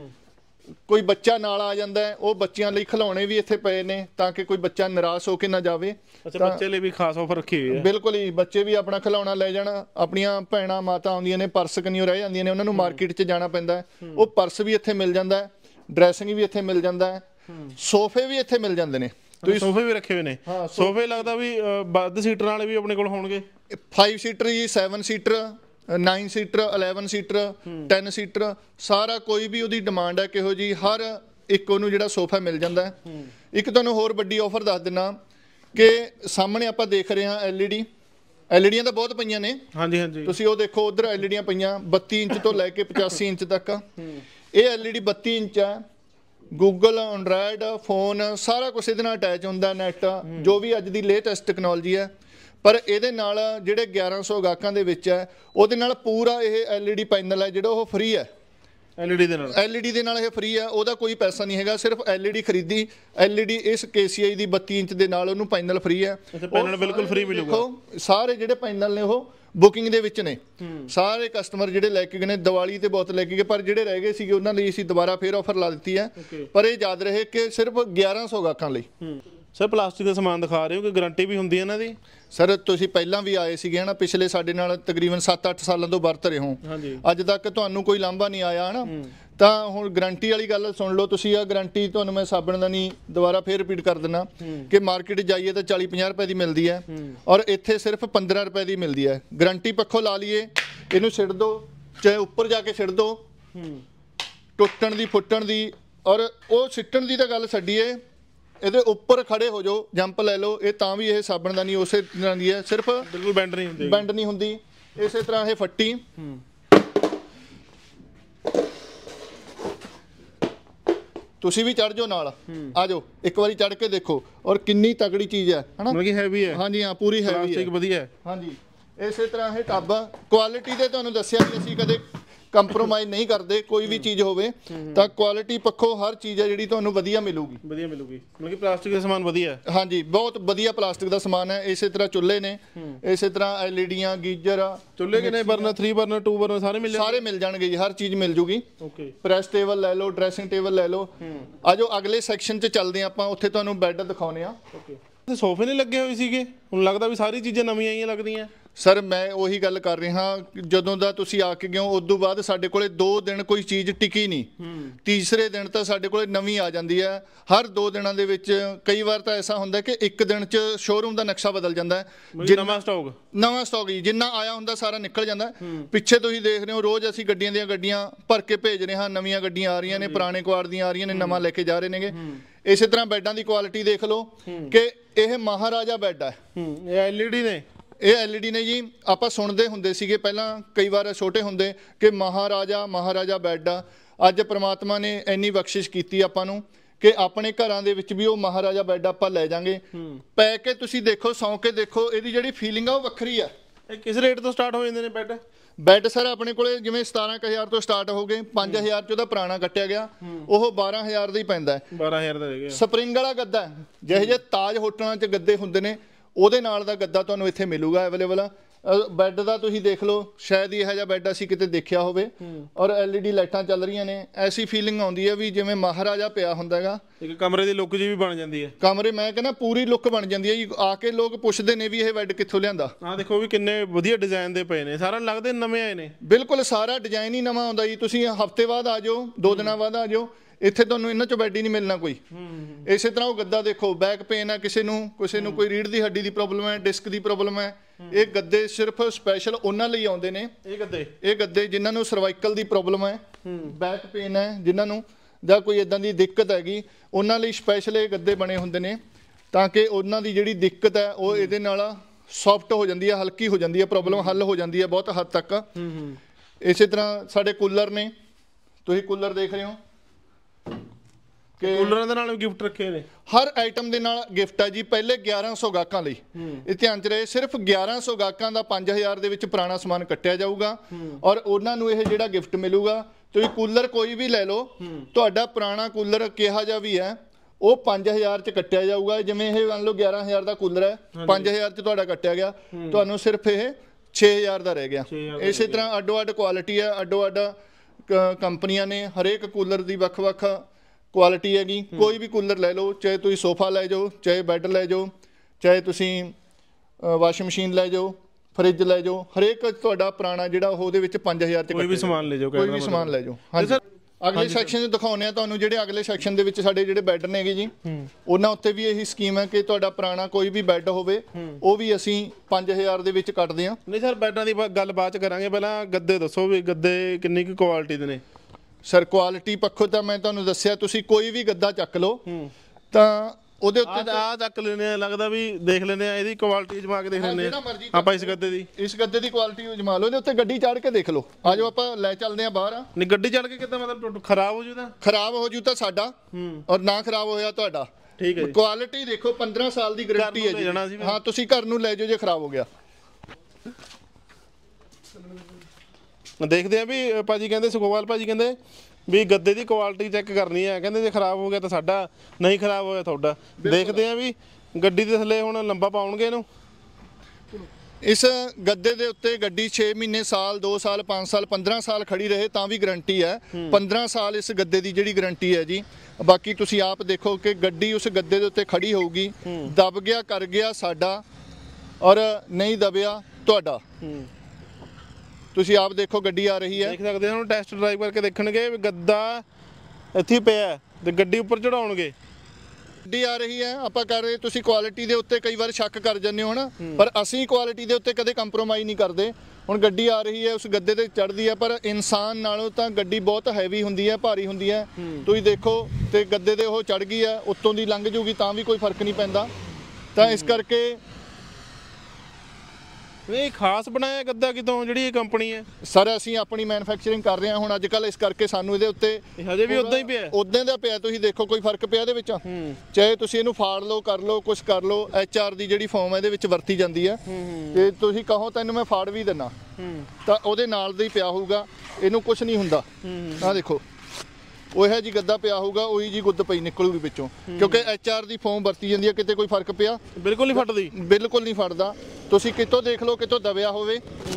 ਕੋਈ ਬੱਚਾ ਨਾਲ ਆ ਜਾਂਦਾ ਹੈ, ਉਹ ਬੱਚਿਆਂ ਲਈ ਖਿਡੌਣੇ ਵੀ ਇੱਥੇ ਪਏ ਨੇ ਤਾਂ ਕਿ ਕੋਈ ਬੱਚਾ ਨਿਰਾਸ਼ ਹੋ ਕੇ ਨਾ ਜਾਵੇ। ਅੱਛਾ, ਬੱਚੇ ਲਈ ਵੀ ਖਾਸ ਆਫਰ ਰੱਖੀ ਹੋਈ ਹੈ? ਬਿਲਕੁਲ ਹੀ, ਬੱਚੇ ਵੀ ਆਪਣਾ ਖਿਡੌਣਾ ਲੈ ਜਾਣ। ਆਪਣੀਆਂ ਭੈਣਾਂ ਮਾਤਾ ਆਉਂਦੀਆਂ ਨੇ, ਪਰਸ ਕਨੀਓ ਰਹਿ ਜਾਂਦੀਆਂ ਨੇ, ਉਹਨਾਂ ਨੂੰ ਮਾਰਕੀਟ 'ਚ ਜਾਣਾ ਪੈਂਦਾ ਹੈ, ਉਹ ਪਰਸ ਵੀ ਇੱਥੇ ਮਿਲ ਜਾਂਦਾ ਹੈ, ਡਰੈਸਿੰਗ ਵੀ ਇੱਥੇ ਮਿਲ ਜਾਂਦਾ ਹੈ, ਸੋਫੇ ਵੀ ਇੱਥੇ ਮਿਲ ਜਾਂਦੇ ਨੇ। ਤੁਸੀਂ ਸੋਫੇ ਵੀ ਰੱਖੇ ਹੋਏ ਨੇ? ਸੋਫੇ ਲੱਗਦਾ ਵੀ ਵੱਧ ਸੀਟਰ ਵਾਲੇ ਵੀ ਆਪਣੇ ਕੋਲ ਹੋਣਗੇ? 5 ਸੀਟਰ ਜੀ, 7 ਸੀਟਰ, 9 ਸੀਟਰ, 11 ਸੀਟਰ, 10 ਸੀਟਰ, ਸਾਰਾ ਕੋਈ ਵੀ ਉਹਦੀ ਡਿਮਾਂਡ ਹੈ ਕਿਹੋ ਜੀ, ਹਰ ਇੱਕ ਉਹਨੂੰ ਜਿਹੜਾ ਸੋਫਾ ਮਿਲ ਜਾਂਦਾ ਹੈ। ਇੱਕ ਤੁਹਾਨੂੰ ਹੋਰ ਵੱਡੀ ਆਫਰ ਦੱਸ ਦਿੰਨਾ ਕਿ ਸਾਹਮਣੇ ਆਪਾਂ ਦੇਖ ਰਹੇ ਹਾਂ ਐਲਈਡੀਆਂ ਤਾਂ ਬਹੁਤ ਪਈਆਂ ਨੇ। ਹਾਂਜੀ ਹਾਂਜੀ, ਤੁਸੀਂ ਉਹ ਦੇਖੋ ਉਧਰ ਐਲਈਡੀਆਂ ਪਈਆਂ 32 ਇੰਚ ਤੋਂ ਲੈ ਕੇ 85 ਇੰਚ ਤੱਕ। ਇਹ ਐਲਈਡੀ 32 ਇੰਚ ਹੈ। ਗੂਗਲ, ਐਂਡਰਾਇਡ ਫੋਨ ਸਾਰਾ ਕੁਝ ਇਹਦੇ ਨਾਲ ਅਟੈਚ ਹੁੰਦਾ, ਨੈਟ, ਜੋ ਵੀ ਅੱਜ ਦੀ ਲੇਟੈਸਟ ਟੈਕਨੋਲੋਜੀ ਹੈ। ਪਰ ਇਹਦੇ ਨਾਲ ਜਿਹੜੇ 1100 ਗਾਹਕਾਂ ਦੇ ਵਿੱਚ ਹੈ ਉਹਦੇ ਨਾਲ ਪੂਰਾ ਇਹ LED ਪੈਨਲ ਹੈ ਜਿਹੜਾ ਉਹ ਫ੍ਰੀ ਹੈ। LED ਦੇ ਨਾਲ ਇਹ ਫ੍ਰੀ ਹੈ, ਉਹਦਾ ਕੋਈ ਪੈਸਾ ਨਹੀਂ ਹੈਗਾ। ਸਿਰਫ LED ਖਰੀਦੀ, LED ਇਸ KCI ਦੀ 32 ਇੰਚ ਦੇ ਨਾਲ ਉਹਨੂੰ ਪੈਨਲ ਫ੍ਰੀ ਹੈ। ਪੈਨਲ ਬਿਲਕੁਲ ਫ੍ਰੀ ਮਿਲੂਗਾ। ਸਾਰੇ ਜਿਹੜੇ ਪੈਨਲ ਨੇ ਉਹ ਬੁਕਿੰਗ ਦੇ ਵਿੱਚ ਨੇ। ਸਾਰੇ ਕਸਟਮਰ ਜਿਹੜੇ ਲੈ ਕੇ ਗਏ ਨੇ, ਦੀਵਾਲੀ ਤੇ ਬਹੁਤ ਲੈ ਕੇ ਗਏ, ਪਰ ਜਿਹੜੇ ਰਹਿ ਗਏ ਸੀਗੇ ਉਹਨਾਂ ਲਈ ਅਸੀਂ ਦੁਬਾਰਾ ਫੇਰ ਆਫਰ ਲਾ ਦਿੱਤੀ ਹੈ। ਪਰ ਇਹ ਯਾਦ ਰਹੇ ਕਿ ਸਿਰਫ 1100 ਗਾਹਕਾਂ ਲਈ। ਸਰ, ਪਲਾਸਟਿਕ ਦਾ ਸਮਾਨ ਦਿਖਾ ਰਹੇ ਹੋ ਕਿ ਗਾਰੰਟੀ ਵੀ ਹੁੰਦੀ ਹੈ ਇਹਨਾਂ ਦੀ? ਸਰ, ਤੁਸੀਂ ਪਹਿਲਾਂ ਵੀ ਆਏ ਸੀਗੇ ਹਨਾ, ਪਿਛਲੇ ਸਾਡੇ ਨਾਲ ਤਕਰੀਬਨ 7-8 ਸਾਲਾਂ ਤੋਂ ਵਰਤ ਰਹੇ ਹੋ, ਅੱਜ ਤੱਕ ਤੁਹਾਨੂੰ ਕੋਈ ਲਾਂਭਾ ਨਹੀਂ ਆਇਆ ਹਨਾ। ਤਾਂ ਹੁਣ ਗਾਰੰਟੀ ਵਾਲੀ ਗੱਲ ਸੁਣ ਲਓ ਤੁਸੀਂ। ਆ ਗਾਰੰਟੀ ਤੁਹਾਨੂੰ ਮੈਂ ਸਾਬਣ ਦਾ ਨਹੀਂ ਦੁਬਾਰਾ ਫੇਰ ਰਿਪੀਟ ਕਰ ਦਿੰਦਾ ਕਿ ਮਾਰਕੀਟ ਜਾਈਏ ਤਾਂ 40-50 ਰੁਪਏ ਦੀ ਮਿਲਦੀ ਹੈ ਔਰ ਇੱਥੇ ਸਿਰਫ 15 ਰੁਪਏ ਦੀ ਮਿਲਦੀ ਹੈ। ਗਾਰੰਟੀ ਪੱਖੋਂ ਲਾ ਲਈਏ, ਇਹਨੂੰ ਛਿੜ ਦੋ, ਚਾਹੇ ਉੱਪਰ ਜਾ ਕੇ ਛਿੜ ਦੋ, ਟੁੱਟਣ ਦੀ ਫੁੱਟਣ ਦੀ ਔਰ ਉਹ ਸਿੱਟਣ ਦੀ ਤਾਂ ਗੱਲ ਛੱਡੀਏ, ਇਹਦੇ ਉੱਪਰ ਖੜੇ ਹੋ ਜਾਓ, ਜੰਪ ਲੈ ਲਓ, ਇਹ ਤਾਂ ਵੀ ਇਹ ਸਾਬਣਦਾਨੀ ਉਸੇ ਤਰ੍ਹਾਂ ਦੀ ਹੈ, ਸਿਰਫ ਬਿਲਕੁਲ ਬੈਂਡ ਨਹੀਂ ਹੁੰਦੀ। ਇਸੇ ਤਰ੍ਹਾਂ ਇਹ ਫੱਟੀ, ਤੁਸੀਂ ਵੀ ਚੜ ਜਾਓ ਨਾਲ, ਆ ਜਾਓ ਇੱਕ ਵਾਰੀ ਚੜ ਕੇ ਦੇਖੋ ਔਰ ਕਿੰਨੀ ਤਗੜੀ ਚੀਜ਼ ਹੈ ਹਨਾ। ਮਤਲਬ ਕਿ ਹੈਵੀ ਹੈ? ਹਾਂਜੀ ਹਾਂ, ਪੂਰੀ ਹੈਵੀ ਹੈ, ਪਲਾਸਟਿਕ ਵਧੀਆ ਹੈ। ਹਾਂਜੀ, ਇਸੇ ਤਰ੍ਹਾਂ ਇਹ ਟੱਬ ਕੁਆਲਿਟੀ ਤੇ ਤੁਹਾਨੂੰ ਦੱਸਿਆ ਵੀ ਅਸੀਂ ਕਦੇ ਕੰਪਰੋਮਾਈਜ਼ ਨਹੀਂ ਕਰਦੇ। ਕੋਈ ਵੀ ਚੀਜ਼ ਹੋਵੇ ਤਾਂ ਕੁਆਲਿਟੀ ਪੱਖੋਂ ਹਰ ਚੀਜ਼ ਹੈ ਜਿਹੜੀ ਤੁਹਾਨੂੰ ਵਧੀਆ ਮਿਲੂਗੀ। ਮਤਲਬ ਕਿ ਪਲਾਸਟਿਕ ਦਾ ਸਮਾਨ ਵਧੀਆ ਹੈ? ਹਾਂਜੀ, ਬਹੁਤ ਵਧੀਆ ਪਲਾਸਟਿਕ ਦਾ ਸਮਾਨ ਹੈ। ਇਸੇ ਤਰ੍ਹਾਂ ਚੁੱਲ੍ਹੇ ਨੇ, ਇਸੇ ਤਰ੍ਹਾਂ ਐਲਈਡੀਆਂ, ਗੀਜ਼ਰ। ਚੁੱਲ੍ਹੇ ਕਿੰਨੇ ਬਰਨਰ? 3 ਬਰਨਰ, 2 ਬਰਨਰ ਸਾਰੇ ਮਿਲ ਜਾਣਗੇ ਜੀ, ਹਰ ਚੀਜ਼ ਮਿਲ ਜੂਗੀ। ਪ੍ਰੈਸ ਟੇਬਲ ਲੈ ਲਓ, ਡਰੈਸਿੰਗ ਟੇਬਲ ਲੈ ਲਓ। ਆਜੋ ਅਗਲੇ ਸੈਕਸ਼ਨ 'ਚ ਚੱਲਦੇ ਹਾਂ ਆਪਾਂ, ਉੱਥੇ ਤੁਹਾਨੂੰ ਬੈੱਡ ਦਿਖਾਉਂਦੇ ਆ। ਸੋਫੇ ਨਹੀਂ ਲੱਗੇ ਹੋਏ ਸੀਗੇ? ਹੁਣ ਲੱਗਦਾ ਵੀ ਸਾਰੀ ਚੀਜ਼ਾਂ ਨਵੀਆਂ ਆਈਆਂ ਲੱਗਦੀਆਂ। ਸਰ, ਮੈਂ ਉਹੀ ਗੱਲ ਕਰ ਰਿਹਾ, ਜਦੋਂ ਦਾ ਤੁਸੀਂ ਆ ਕੇ ਗਏ ਹੋ ਉਸ ਤੋਂ ਬਾਅਦ ਸਾਡੇ ਕੋਲੇ 2 ਦਿਨ ਕੋਈ ਚੀਜ਼ ਟਿਕੀ ਨਹੀਂ। ਤੀਸਰੇ ਦਿਨ ਤਾਂ ਸਾਡੇ ਕੋਲੇ ਨਵੀਂ ਆ ਜਾਂਦੀ ਹੈ। ਹਰ 2 ਦਿਨਾਂ ਦੇ ਵਿੱਚ ਕਈ ਵਾਰ ਤਾਂ ਐਸਾ ਹੁੰਦਾ ਕਿ ਇੱਕ ਦਿਨ 'ਚ ਸ਼ੋਰੂਮ ਦਾ ਨਕਸ਼ਾ ਬਦਲ ਜਾਂਦਾ ਹੈ। ਨਵਾਂ ਸਟਾਕ ਜੀ, ਜਿੰਨਾ ਆਇਆ ਹੁੰਦਾ ਸਾਰਾ ਨਿਕਲ ਜਾਂਦਾ। ਪਿੱਛੇ ਤੁਸੀਂ ਦੇਖ ਰਹੇ ਹੋ ਰੋਜ਼ ਅਸੀਂ ਗੱਡੀਆਂ ਦੀਆਂ ਗੱਡੀਆਂ ਭਰ ਕੇ ਭੇਜ ਰਹੇ ਹਾਂ, ਨਵੀਆਂ ਗੱਡੀਆਂ ਆ ਰਹੀਆਂ ਨੇ, ਪੁਰਾਣੇ ਕੁਆਰ ਦੀਆਂ ਆ ਰਹੀਆਂ ਨੇ, ਨਵਾਂ ਲੈ ਕੇ ਜਾ ਰਹੇ ਨੇਗੇ। ਇਸੇ ਤਰ੍ਹਾਂ ਬੈੱਡਾਂ ਦੀ ਕੁਆਲਿਟੀ ਦੇਖ ਲਓ ਕਿ ਇਹ ਮਹਾਰਾਜਾ ਬੈੱਡ ਹੈ। ਇਹ LED ਨੇ? ਇਹ LED ਨੇ ਜੀ। ਆਪਾਂ ਸੁਣਦੇ ਹੁੰਦੇ ਸੀਗੇ ਪਹਿਲਾਂ ਕਈ ਵਾਰ ਛੋਟੇ ਹੁੰਦੇ ਕਿ ਮਹਾਰਾਜਾ ਬੈੱਡ ਆ। ਅੱਜ ਪ੍ਰਮਾਤਮਾ ਨੇ ਇੰਨੀ ਬਖਸ਼ਿਸ਼ ਕੀਤੀ ਆਪਾਂ ਨੂੰ ਕਿ ਆਪਣੇ ਘਰਾਂ ਦੇ ਵਿੱਚ ਵੀ ਉਹ ਮਹਾਰਾਜਾ ਬੈੱਡ ਆਪਾਂ ਲੈ ਜਾਾਂਗੇ। ਪੈ ਕੇ ਤੁਸੀਂ ਦੇਖੋ, ਸੌਂ ਕੇ ਦੇਖੋ, ਇਹਦੀ ਜਿਹੜੀ ਫੀਲਿੰਗ ਆ ਉਹ ਵੱਖਰੀ ਆ। ਇਹ ਕਿਸ ਰੇਟ ਤੋਂ ਸਟਾਰਟ ਹੋ ਜਾਂਦੇ ਨੇ ਬੈੱਡ? ਸਰ, ਆਪਣੇ ਕੋਲੇ ਜਿਵੇਂ 17,000 ਤੋਂ ਸਟਾਰਟ ਹੋ ਗਏ, 5,000 ਚ ਉਹਦਾ ਪੁਰਾਣਾ ਕੱਟਿਆ ਗਿਆ, ਉਹ 12,000 ਦਾ ਹੀ ਪੈਂਦਾ ਹੈ। 12,000 ਦਾ ਹੈਗਾ। ਸਪਰਿੰਗ ਵਾਲਾ ਗੱਦਾ, ਜਿਹੇ ਤਾਜ ਹੋਟਲਾਂ 'ਚ ਗੱਦੇ ਹੁੰਦੇ ਨੇ ਉਹਦੇ ਨਾਲ ਦਾ ਗੱਦਾ ਤੁਹਾਨੂੰ ਇੱਥੇ ਮਿਲੂਗਾ ਅਵੇਲੇਬਲ। ਬੈੱਡ ਦਾ ਤੁਸੀਂ ਦੇਖ ਲਓ, ਸ਼ਾਇਦ ਇਹੋ ਜਿਹਾ ਬੈੱਡ ਅਸੀਂ ਕਿਤੇ ਦੇਖਿਆ ਹੋਵੇ। ਔਰ LED ਲਾਈਟਾਂ ਚੱਲ ਰਹੀਆਂ ਨੇ, ਐਸੀ ਫੀਲਿੰਗ ਆਉਂਦੀ ਹੈ ਵੀ ਜਿਵੇਂ ਮਹਾਰਾਜਾ ਪਿਆ ਹੁੰਦਾ ਹੈਗਾ। ਇੱਕ ਕਮਰੇ ਦੀ ਲੁੱਕ ਜੀ ਵੀ ਬਣ ਜਾਂਦੀ ਹੈ। ਕਮਰੇ, ਮੈਂ ਕਹਿੰਦਾ ਪੂਰੀ ਲੁੱਕ ਬਣ ਜਾਂਦੀ ਹੈ ਜੀ। ਆ ਕੇ ਲੋਕ ਪੁੱਛਦੇ ਨੇ ਵੀ ਇਹ ਬੈੱਡ ਕਿੱਥੋਂ ਲਿਆਂਦਾ। ਆਹ ਦੇਖੋ ਵੀ ਕਿੰਨੇ ਵਧੀਆ ਡਿਜ਼ਾਈਨ ਦੇ ਪਏ ਨੇ, ਸਾਰਾ ਲੱਗਦੇ ਨਵੇਂ ਆਏ ਨੇ। ਬਿਲਕੁਲ, ਸਾਰਾ ਡਿਜ਼ਾਈਨ ਹੀ ਨਵਾਂ ਆਉਂਦਾ ਜੀ। ਤੁਸੀਂ ਹਫ਼ਤੇ ਬਾਅਦ ਆ ਜਾਓ, 2 ਦਿਨਾਂ ਬਾਅਦ ਆ ਜਾਓ, ਇੱਥੇ ਤੁਹਾਨੂੰ ਇਹਨਾਂ 'ਚੋਂ ਬੈੱਡ ਹੀ ਨਹੀਂ ਮਿਲਣਾ ਕੋਈ। ਇਸੇ ਤਰ੍ਹਾਂ ਉਹ ਗੱਦਾ ਦੇਖੋ, ਬੈਕ ਪੇਨ ਹੈ ਕਿਸੇ ਨੂੰ ਕੋਈ ਰੀੜ੍ਹ ਦੀ ਹੱਡੀ ਦੀ ਪ੍ਰੋਬਲਮ ਹੈ, ਡਿਸਕ ਦੀ ਪ੍ਰੋਬਲਮ ਹੈ। ਇਹ ਗੱਦੇ ਸਿਰਫ ਸਪੈਸ਼ਲ ਉਹਨਾਂ ਲਈ ਆਉਂਦੇ ਨੇ। ਇਹ ਗੱਦੇ ਜਿਨ੍ਹਾਂ ਨੂੰ ਸਰਵਾਈਕਲ ਦੀ ਪ੍ਰੋਬਲਮ ਹੈ, ਬੈਕ ਪੇਨ ਹੈ ਜਿਨ੍ਹਾਂ ਨੂੰ, ਜਾਂ ਕੋਈ ਇਦਾਂ ਦੀ ਦਿੱਕਤ ਹੈਗੀ, ਉਹਨਾਂ ਲਈ ਸਪੈਸ਼ਲ ਇਹ ਗੱਦੇ ਬਣੇ ਹੁੰਦੇ ਨੇ ਤਾਂ ਕਿ ਉਹਨਾਂ ਦੀ ਜਿਹੜੀ ਦਿੱਕਤ ਹੈ ਉਹ ਇਹਦੇ ਨਾਲ ਸੌਫਟ ਹੋ ਜਾਂਦੀ ਹੈ, ਹਲਕੀ ਹੋ ਜਾਂਦੀ ਹੈ, ਪ੍ਰੋਬਲਮ ਹੱਲ ਹੋ ਜਾਂਦੀ ਹੈ ਬਹੁਤ ਹੱਦ ਤੱਕ। ਇਸੇ ਤਰ੍ਹਾਂ ਸਾਡੇ ਕੂਲਰ ਨੇ, ਤੁਸੀਂ ਕੂਲਰ ਦੇਖ ਰਹੇ ਹੋ ਕਿ ਕੂਲਰਾਂ ਦੇ ਨਾਲ ਗਿਫਟ ਰੱਖੇ ਨੇ, ਹਰ ਆਈਟਮ ਦੇ ਨਾਲ ਗਿਫਟ ਹੈ ਜੀ। ਪਹਿਲੇ 1100 ਗਾਹਕਾਂ ਲਈ, ਇਹ ਧਿਆਨ ਚ ਰਹੇ, ਸਿਰਫ 1100 ਗਾਹਕਾਂ ਦਾ 5000 ਦੇ ਵਿੱਚ ਪੁਰਾਣਾ ਸਮਾਨ ਕੱਟਿਆ ਜਾਊਗਾ ਔਰ ਉਹਨਾਂ ਨੂੰ ਇਹ ਜਿਹੜਾ ਗਿਫਟ ਮਿਲੂਗਾ। ਤੁਸੀਂ ਕੂਲਰ ਕੋਈ ਵੀ ਲੈ ਲਓ, ਤੁਹਾਡਾ ਪੁਰਾਣਾ ਕੂਲਰ ਕਿਹਾ ਜਾ ਵੀ ਹੈ ਉਹ 5000 ਚ ਕੱਟਿਆ ਜਾਊਗਾ। ਜਿਵੇਂ ਇਹ ਮੰਨ ਲਓ 11000 ਦਾ ਕੂਲਰ ਹੈ, 5000 ਚ ਤੁਹਾਡਾ ਕੱਟਿਆ ਗਿਆ, ਤੁਹਾਨੂੰ ਸਿਰਫ ਇਹ 6000 ਦਾ ਰਹਿ ਗਿਆ। ਇਸੇ ਤਰ੍ਹਾਂ ਅੱਡੋ ਅੱਡ ਕੁਆਲਿਟੀ ਹੈ, ਅੱਡੋ ਅੱਡ ਕੰਪਨੀਆਂ ਨੇ, ਹਰੇਕ ਕੂਲਰ ਦੀ ਵੱਖ-ਵੱਖ ਕੁਆਲਿਟੀ ਹੈਗੀ। ਕੋਈ ਵੀ ਕੂਲਰ ਲੈ ਲਓ, ਚਾਹੇ ਤੁਸੀਂ ਸੋਫਾ ਲੈ ਜਾਓ, ਚਾਹੇ ਬੈੱਡ ਲੈ ਜਾਓ, ਚਾਹੇ ਤੁਸੀਂ ਵਾਸ਼ਿੰਗ ਮਸ਼ੀਨ ਲੈ ਜਾਓ, ਫਰਿੱਜ ਲੈ ਜਾਓ, ਹਰੇਕ ਤੁਹਾਡਾ ਪੁਰਾਣਾ ਜਿਹੜਾ ਉਹਦੇ ਵਿੱਚ 5000 ਚ ਕੋਈ ਵੀ ਸਮਾਨ ਲੈ ਜਾਓ, ਕੋਈ ਵੀ ਸਮਾਨ ਲੈ ਜਾਓ। ਹਾਂਜੀ, ਅਗਲੇ ਸੈਕਸ਼ਨ 'ਚ ਦਿਖਾਉਂਦੇ ਆ ਤੁਹਾਨੂੰ, ਜਿਹੜੇ ਅਗਲੇ ਸੈਕਸ਼ਨ ਦੇ ਵਿੱਚ ਸਾਡੇ ਜਿਹੜੇ ਬੈੱਡ ਨੇਗੇ ਜੀ, ਉਹਨਾਂ ਉੱਤੇ ਵੀ ਇਹੀ ਸਕੀਮ ਹੈ ਕਿ ਤੁਹਾਡਾ ਪੁਰਾਣਾ ਕੋਈ ਵੀ ਬੈੱਡ ਹੋਵੇ ਉਹ ਵੀ ਅਸੀਂ 5000 ਦੇ ਵਿੱਚ ਕੱਟਦੇ ਹਾਂ। ਨਹੀਂ ਸਰ, ਬੈੱਡਾਂ ਦੀ ਗੱਲ ਬਾਅਦ ਚ ਕਰਾਂਗੇ, ਪਹਿਲਾਂ ਗੱਦੇ ਦੱਸੋ ਵੀ ਗੱਦੇ ਕਿੰਨੀ ਕੁ ਕੁਆਲਿਟੀ ਦੇ ਨੇ? ਸਰ ਕੁਆਲਿਟੀ ਪੱਖੋਂ ਤਾਂ ਮੈਂ ਤੁਹਾਨੂੰ ਦੱਸਿਆ, ਤੁਸੀਂ ਕੋਈ ਵੀ ਗੱਦਾ ਚੱਕ ਲਓ ਤਾਂ ਉਹਦੇ ਉੱਤੇ ਆ ਚੱਕ ਲੈਨੇ ਆ, ਲੱਗਦਾ ਵੀ ਦੇਖ ਲੈਨੇ ਆ, ਇਹਦੀ ਕੁਆਲਿਟੀ ਜਮਾ ਕੇ ਦੇਖ ਲੈਨੇ ਆ ਆਪਾਂ। ਇਸ ਗੱਦੇ ਦੀ ਕੁਆਲਿਟੀ ਜਮਾ ਲਓ, ਇਹਦੇ ਉੱਤੇ ਗੱਡੀ ਚੜ੍ਹ ਕੇ ਦੇਖ ਲਓ। ਆ ਜਾਓ ਆਪਾਂ ਲੈ ਚੱਲਦੇ ਆ ਬਾਹਰ। ਨਹੀਂ ਗੱਡੀ ਚੜ੍ਹ ਕੇ ਕਿੱਦਾਂ, ਮਤਲਬ ਖਰਾਬ ਹੋ ਜੂ ਤਾਂ? ਖਰਾਬ ਹੋ ਜੂ ਤਾਂ ਸਾਡਾ ਔਰ ਨਾ ਖਰਾਬ ਹੋਇਆ ਤੁਹਾਡਾ। ਠੀਕ ਹੈ, ਕੁਆਲਿਟੀ ਦੇਖੋ, 15 ਸਾਲ ਦੀ ਗਾਰੰਟੀ ਹੈ ਜੀ। ਹਾਂ, ਤੁਸੀਂ ਘਰ ਨੂੰ ਲੈ ਜਾਓ ਜੇ ਖਰਾਬ ਹੋ ਗਿਆ। ਦੇਖਦੇ ਆ ਵੀ ਭਾਜੀ ਕਹਿੰਦੇ, ਸੁਖੋਵਾਲ ਭਾਜੀ ਕਹਿੰਦੇ ਵੀ ਗੱਦੇ ਦੀ ਕੁਆਲਿਟੀ ਚੈੱਕ ਕਰਨੀ ਹੈ, ਕਹਿੰਦੇ ਜੇ ਖਰਾਬ ਹੋ ਗਿਆ ਤਾਂ ਸਾਡਾ, ਨਹੀਂ ਖਰਾਬ ਹੋਇਆ ਤੁਹਾਡਾ। ਦੇਖਦੇ ਆ ਵੀ ਗੱਡੀ ਦੇ ਥੱਲੇ ਹੁਣ ਲੰਬਾ ਪਾਉਣਗੇ ਇਹਨੂੰ। ਇਸ ਗੱਦੇ ਦੇ ਉੱਤੇ ਗੱਡੀ 6 ਮਹੀਨੇ, ਸਾਲ, 2 ਸਾਲ, 5 ਸਾਲ, 15 ਸਾਲ ਖੜੀ ਰਹੇ ਤਾਂ ਵੀ ਗਾਰੰਟੀ ਹੈ। 15 ਸਾਲ ਇਸ ਗੱਦੇ ਦੀ ਜਿਹੜੀ ਗਾਰੰਟੀ ਹੈ ਜੀ। ਬਾਕੀ ਤੁਸੀਂ ਆਪ ਦੇਖੋ ਕਿ ਗੱਡੀ ਉਸ ਗੱਦੇ ਦੇ ਉੱਤੇ ਖੜੀ ਹੋਊਗੀ, ਦਬ ਗਿਆ ਕਰ ਗਿਆ ਸਾਡਾ ਔਰ ਨਹੀਂ ਦਬਿਆ ਤੁਹਾਡਾ। ਤੁਸੀਂ ਆਪ ਦੇਖੋ ਗੱਡੀ ਆ ਰਹੀ ਹੈ, ਦੇਖ ਸਕਦੇ ਹੋ। ਟੈਸਟ ਡਰਾਈਵ ਕਰਕੇ ਦੇਖਣਗੇ ਵੀ ਗੱਦਾ ਇੱਥੇ ਪਿਆ ਤੇ ਗੱਡੀ ਉੱਪਰ ਚੜਾਉਣਗੇ। ਗੱਡੀ ਆ ਰਹੀ ਹੈ, ਆਪਾਂ ਕਰ ਰਹੇ। ਤੁਸੀਂ ਕੁਆਲਿਟੀ ਦੇ ਉੱਤੇ ਕਈ ਵਾਰ ਸ਼ੱਕ ਕਰ ਜਾਂਦੇ ਹੋ ਨਾ, ਪਰ ਅਸੀਂ ਕੁਆਲਿਟੀ ਦੇ ਉੱਤੇ ਕਦੇ ਕੰਪਰੋਮਾਈਜ਼ ਨਹੀਂ ਕਰਦੇ। ਹੁਣ ਗੱਡੀ ਆ ਰਹੀ ਹੈ, ਉਸ ਗੱਦੇ ਤੇ ਚੜ੍ਹਦੀ ਹੈ, ਪਰ ਇਨਸਾਨ ਨਾਲੋਂ ਤਾਂ ਗੱਡੀ ਬਹੁਤ ਹੈਵੀ ਹੁੰਦੀ ਹੈ, ਭਾਰੀ ਹੁੰਦੀ ਹੈ। ਤੁਸੀਂ ਦੇਖੋ ਤੇ ਗੱਦੇ ਦੇ ਉਹ ਚੜ੍ਹ ਗਈ ਹੈ, ਉੱਤੋਂ ਦੀ ਲੰਘ ਜੂਗੀ ਤਾਂ ਵੀ ਕੋਈ ਫਰਕ ਨਹੀਂ ਪੈਂਦਾ। ਤਾਂ ਇਸ ਕਰਕੇ ਇਹ ਖਾਸ ਬਣਾਇਆ ਗੱਦਾ ਕਿਤੋਂ, ਜਿਹੜੀ ਇਹ ਕੰਪਨੀ ਹੈ? ਸਰ ਅਸੀਂ ਆਪਣੀ ਮੈਨੂਫੈਕਚਰਿੰਗ ਕਰ ਰਹੇ ਹਾਂ ਹੁਣ ਅੱਜ ਕੱਲ੍ਹ, ਇਸ ਕਰਕੇ ਸਾਨੂੰ ਇਹਦੇ ਉੱਤੇ ਹਜੇ ਵੀ ਉਦਾਂ ਹੀ ਪਿਆ, ਉਦਾਂ ਦਾ ਪਿਆ। ਤੁਸੀਂ ਦੇਖੋ ਕੋਈ ਫਰਕ ਪਿਆ ਇਹਦੇ ਵਿੱਚ? ਚਾਹੇ ਤੁਸੀਂ ਇਹਨੂੰ ਫਾੜ ਲਓ, ਕਰ ਲਓ, ਕੁਛ ਕਰ ਲਓ। HR ਦੀ ਜਿਹੜੀ ਫੋਮ ਇਹਦੇ ਵਿੱਚ ਵਰਤੀ ਜਾਂਦੀ ਹੈ, ਤੇ ਤੁਸੀਂ ਕਹੋ ਤੈਨੂੰ ਮੈਂ ਫਾੜ ਵੀ ਦਿੰਨਾ ਤਾਂ ਉਹਦੇ ਨਾਲ ਦਾ ਹੀ ਪਿਆ ਹੋਊਗਾ, ਇਹਨੂੰ ਕੁਛ ਨਹੀਂ ਹੁੰਦਾ। ਆਹ ਦੇਖੋ, ਉਹ ਜੀ ਗੱਦਾ ਪਿਆ ਹੋਊਗਾ, ਉਹੀ ਜੀ ਗੁੱਦ ਪਈ ਨਿਕਲੂਗੀ ਵਿੱਚੋਂ, ਕਿਉਂਕਿ HR ਦੀ ਫੋਮ ਵਰਤੀ ਜਾਂਦੀ ਹੈ। ਕਿਤੇ ਕੋਈ ਫਰਕ ਪਿਆ? ਬਿਲਕੁਲ ਨਹੀਂ ਫਟਦੀ, ਬਿਲਕੁਲ ਨਹੀਂ ਫਟਦਾ। ਤੁਸੀਂ ਕਿਤੋਂ ਦੇਖ ਲਓ, ਕਿਤੋਂ ਦਬਿਆ ਹੋਵੇ।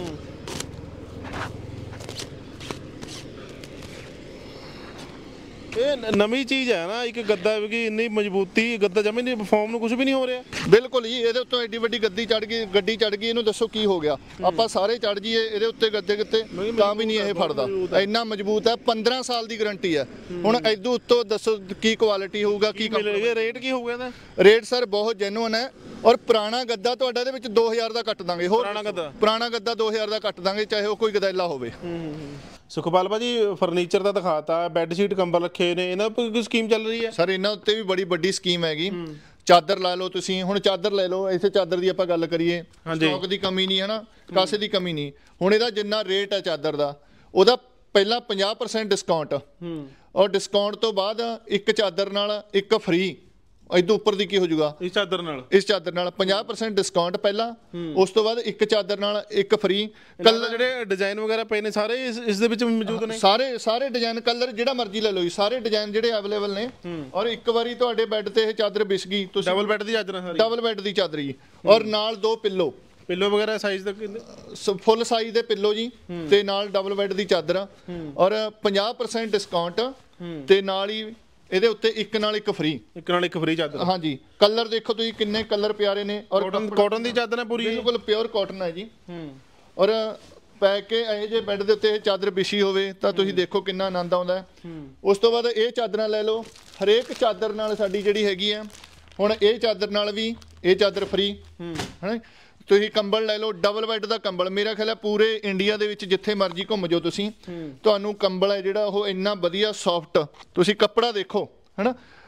ਇਹ ਨਵੀਂ ਚੀਜ਼ ਹੈ ਨਾ ਇੱਕ ਗੱਦਾ, ਕਿ ਇੰਨੀ ਮਜ਼ਬੂਤੀ, ਗੱਦਾ ਜਮੇ ਨਹੀਂ, ਫੋਮ ਨੂੰ ਕੁਝ ਵੀ ਨਹੀਂ ਹੋ ਰਿਹਾ। ਬਿਲਕੁਲ ਜੀ, ਇਹਦੇ ਉੱਤੋਂ ਐਡੀ ਵੱਡੀ ਗੱਡੀ ਚੜ ਗਈ, ਇਹਨੂੰ ਦੱਸੋ ਕੀ ਹੋ ਗਿਆ? ਆਪਾਂ ਸਾਰੇ ਚੜ ਜੀਏ ਇਹਦੇ ਉੱਤੇ ਗੱਦੇ ਕਿਤੇ ਤਾਂ ਵੀ ਨਹੀਂ ਇਹ ਫੜਦਾ, ਇੰਨਾ ਮਜ਼ਬੂਤ ਹੈ। 15 ਸਾਲ ਦੀ ਗਾਰੰਟੀ ਹੈ। ਹੁਣ ਇਦੋਂ ਉੱਤੋਂ ਦੱਸੋ ਕੀ ਕੁਆਲਿਟੀ ਹੋਊਗਾ, ਕੀ ਰੇਟ ਕੀ ਹੋਊਗਾ ਇਹਦਾ? ਰੇਟ ਸਰ ਬਹੁਤ ਜੈਨੂਅਨ ਹੈ। ਔਰ ਪੁਰਾਣਾ ਗੱਦਾ ਤੁਹਾਡਾ ਇਹਦੇ ਵਿੱਚ 2000 ਦਾ ਕੱਟ ਦਾਂਗੇ। ਹੋਰ ਪੁਰਾਣਾ ਗੱਦਾ 2000 ਦਾ ਕੱਟ ਦਾਂਗੇ, ਚਾਹੇ ਉਹ ਕੋਈ ਗਦੈਲਾ ਹੋਵੇ। ਸੁਖਪਾਲ ਭਾਜੀ ਫਰਨੀਚਰ ਦਾ ਦਿਖਾਤਾ, ਬੈੱਡ ਸ਼ੀਟ, ਕੰਬਲ ਰੱਖੇ ਨੇ, ਇਹਨਾਂ ਉੱਪਰ ਕੋਈ ਸਕੀਮ ਚੱਲ ਰਹੀ ਹੈ? ਸਰ ਇਹਨਾਂ ਉੱਤੇ ਵੀ ਬੜੀ ਵੱਡੀ ਸਕੀਮ ਹੈਗੀ। ਚਾਦਰ ਲਾ ਲਓ ਤੁਸੀਂ, ਹੁਣ ਚਾਦਰ ਲੈ ਲਓ, ਇਸੇ ਚਾਦਰ ਦੀ ਆਪਾਂ ਗੱਲ ਕਰੀਏ, ਸਟਾਕ ਦੀ ਕਮੀ ਨਹੀਂ ਹੈ ਨਾ, ਕਾਸੇ ਦੀ ਕਮੀ ਨਹੀਂ। ਹੁਣ ਇਹਦਾ ਜਿੰਨਾ ਰੇਟ ਹੈ ਚਾਦਰ ਦਾ, ਉਹਦਾ ਪਹਿਲਾਂ 50% ਡਿਸਕਾਊਂਟ, ਔਰ ਡਿਸਕਾਊਂਟ ਤੋਂ ਬਾਅਦ ਇੱਕ ਚਾਦਰ ਨਾਲ ਇੱਕ ਫ੍ਰੀ। ਇਦੋਂ ਉੱਪਰ ਦੀ ਕੀ ਹੋ ਜਾਊਗਾ? ਇਸ ਚਾਦਰ ਨਾਲ 50% ਡਿਸਕਾਊਂਟ ਪਹਿਲਾਂ, ਉਸ ਤੋਂ ਬਾਅਦ ਇੱਕ ਚਾਦਰ ਨਾਲ ਇੱਕ ਫ੍ਰੀ। ਕਲਰ ਜਿਹੜੇ ਡਿਜ਼ਾਈਨ ਵਗੈਰਾ ਪਏ ਨੇ ਸਾਰੇ ਇਸ ਦੇ ਵਿੱਚ ਮੌਜੂਦ ਨੇ? ਸਾਰੇ ਡਿਜ਼ਾਈਨ, ਕਲਰ ਜਿਹੜਾ ਮਰਜ਼ੀ ਲੈ ਲਓ ਜੀ, ਸਾਰੇ ਡਿਜ਼ਾਈਨ ਜਿਹੜੇ ਅਵੇਲੇਬਲ ਨੇ। ਔਰ ਇੱਕ ਵਾਰੀ ਤੁਹਾਡੇ ਬੈੱਡ ਤੇ ਇਹ ਚਾਦਰ ਵਿਛ ਗਈ, ਤੁਸੀਂ ਡਬਲ ਬੈੱਡ ਦੀ ਚਾਦਰ, ਡਬਲ ਬੈੱਡ ਦੀ ਚਾਦਰ ਜੀ, ਔਰ ਨਾਲ 2 ਪਿੱਲੋ ਵਗੈਰਾ ਸਾਈਜ਼ ਦਾ ਫੁੱਲ ਸਾਈਜ਼ ਦੇ ਪਿੱਲੋ ਜੀ, ਤੇ ਨਾਲ ਡਬਲ ਬੈੱਡ ਦੀ ਚਾਦਰ, ਔਰ 50% ਡਿਸਕਾਊਂਟ, ਤੇ ਨਾਲ ਹੀ ਇਹਦੇ ਉੱਤੇ ਇੱਕ ਨਾਲ ਇੱਕ ਫ੍ਰੀ ਚਾਦਰ। ਹਾਂਜੀ, ਕਲਰ ਦੇਖੋ ਤੁਸੀਂ ਕਿੰਨੇ ਕਲਰ ਪਿਆਰੇ ਨੇ। ਔਰ ਕਾਟਨ ਦੀ ਚਾਦਰ ਹੈ ਪੂਰੀ, ਬਿਲਕੁਲ ਪਿਓਰ ਕਾਟਨ ਹੈ ਜੀ। ਔਰ ਪੈ ਕੇ ਇਹ ਜੇ ਬੈੱਡ ਦੇ ਉੱਤੇ ਇਹ ਚਾਦਰ ਵਿਛੀ ਹੋਵੇ ਤਾਂ ਤੁਸੀਂ ਦੇਖੋ ਕਿੰਨਾ ਆਨੰਦ ਆਉਂਦਾ। ਉਸ ਤੋਂ ਬਾਅਦ ਇਹ ਚਾਦਰਾਂ ਲੈ ਲਓ, ਹਰੇਕ ਚਾਦਰ ਨਾਲ ਸਾਡੀ ਜਿਹੜੀ ਹੈਗੀ ਆ, ਹੁਣ ਇਹ ਚਾਦਰ ਨਾਲ ਵੀ ਇਹ ਚਾਦਰ ਫ੍ਰੀ ਹੈ। ਤੁਸੀਂ ਕੰਬਲ ਲੈ ਲਓ, ਡਬਲ ਬੈੱਡ ਦਾ ਕੰਬਲ, ਮੇਰਾ ਖਿਆਲ ਹੈ ਪੂਰੇ ਇੰਡੀਆ ਦੇ ਵਿੱਚ ਜਿੱਥੇ ਮਰਜ਼ੀ ਘੁੰਮ ਜਾਓ ਤੁਸੀਂ, ਤੁਹਾਨੂੰ ਕੰਬਲ ਹੈ ਜਿਹੜਾ ਉਹ ਇੰਨਾ ਵਧੀਆ ਸੌਫਟ, ਤੁਸੀਂ ਕੱਪੜਾ ਦੇਖੋ ਹੈ ਨਾ,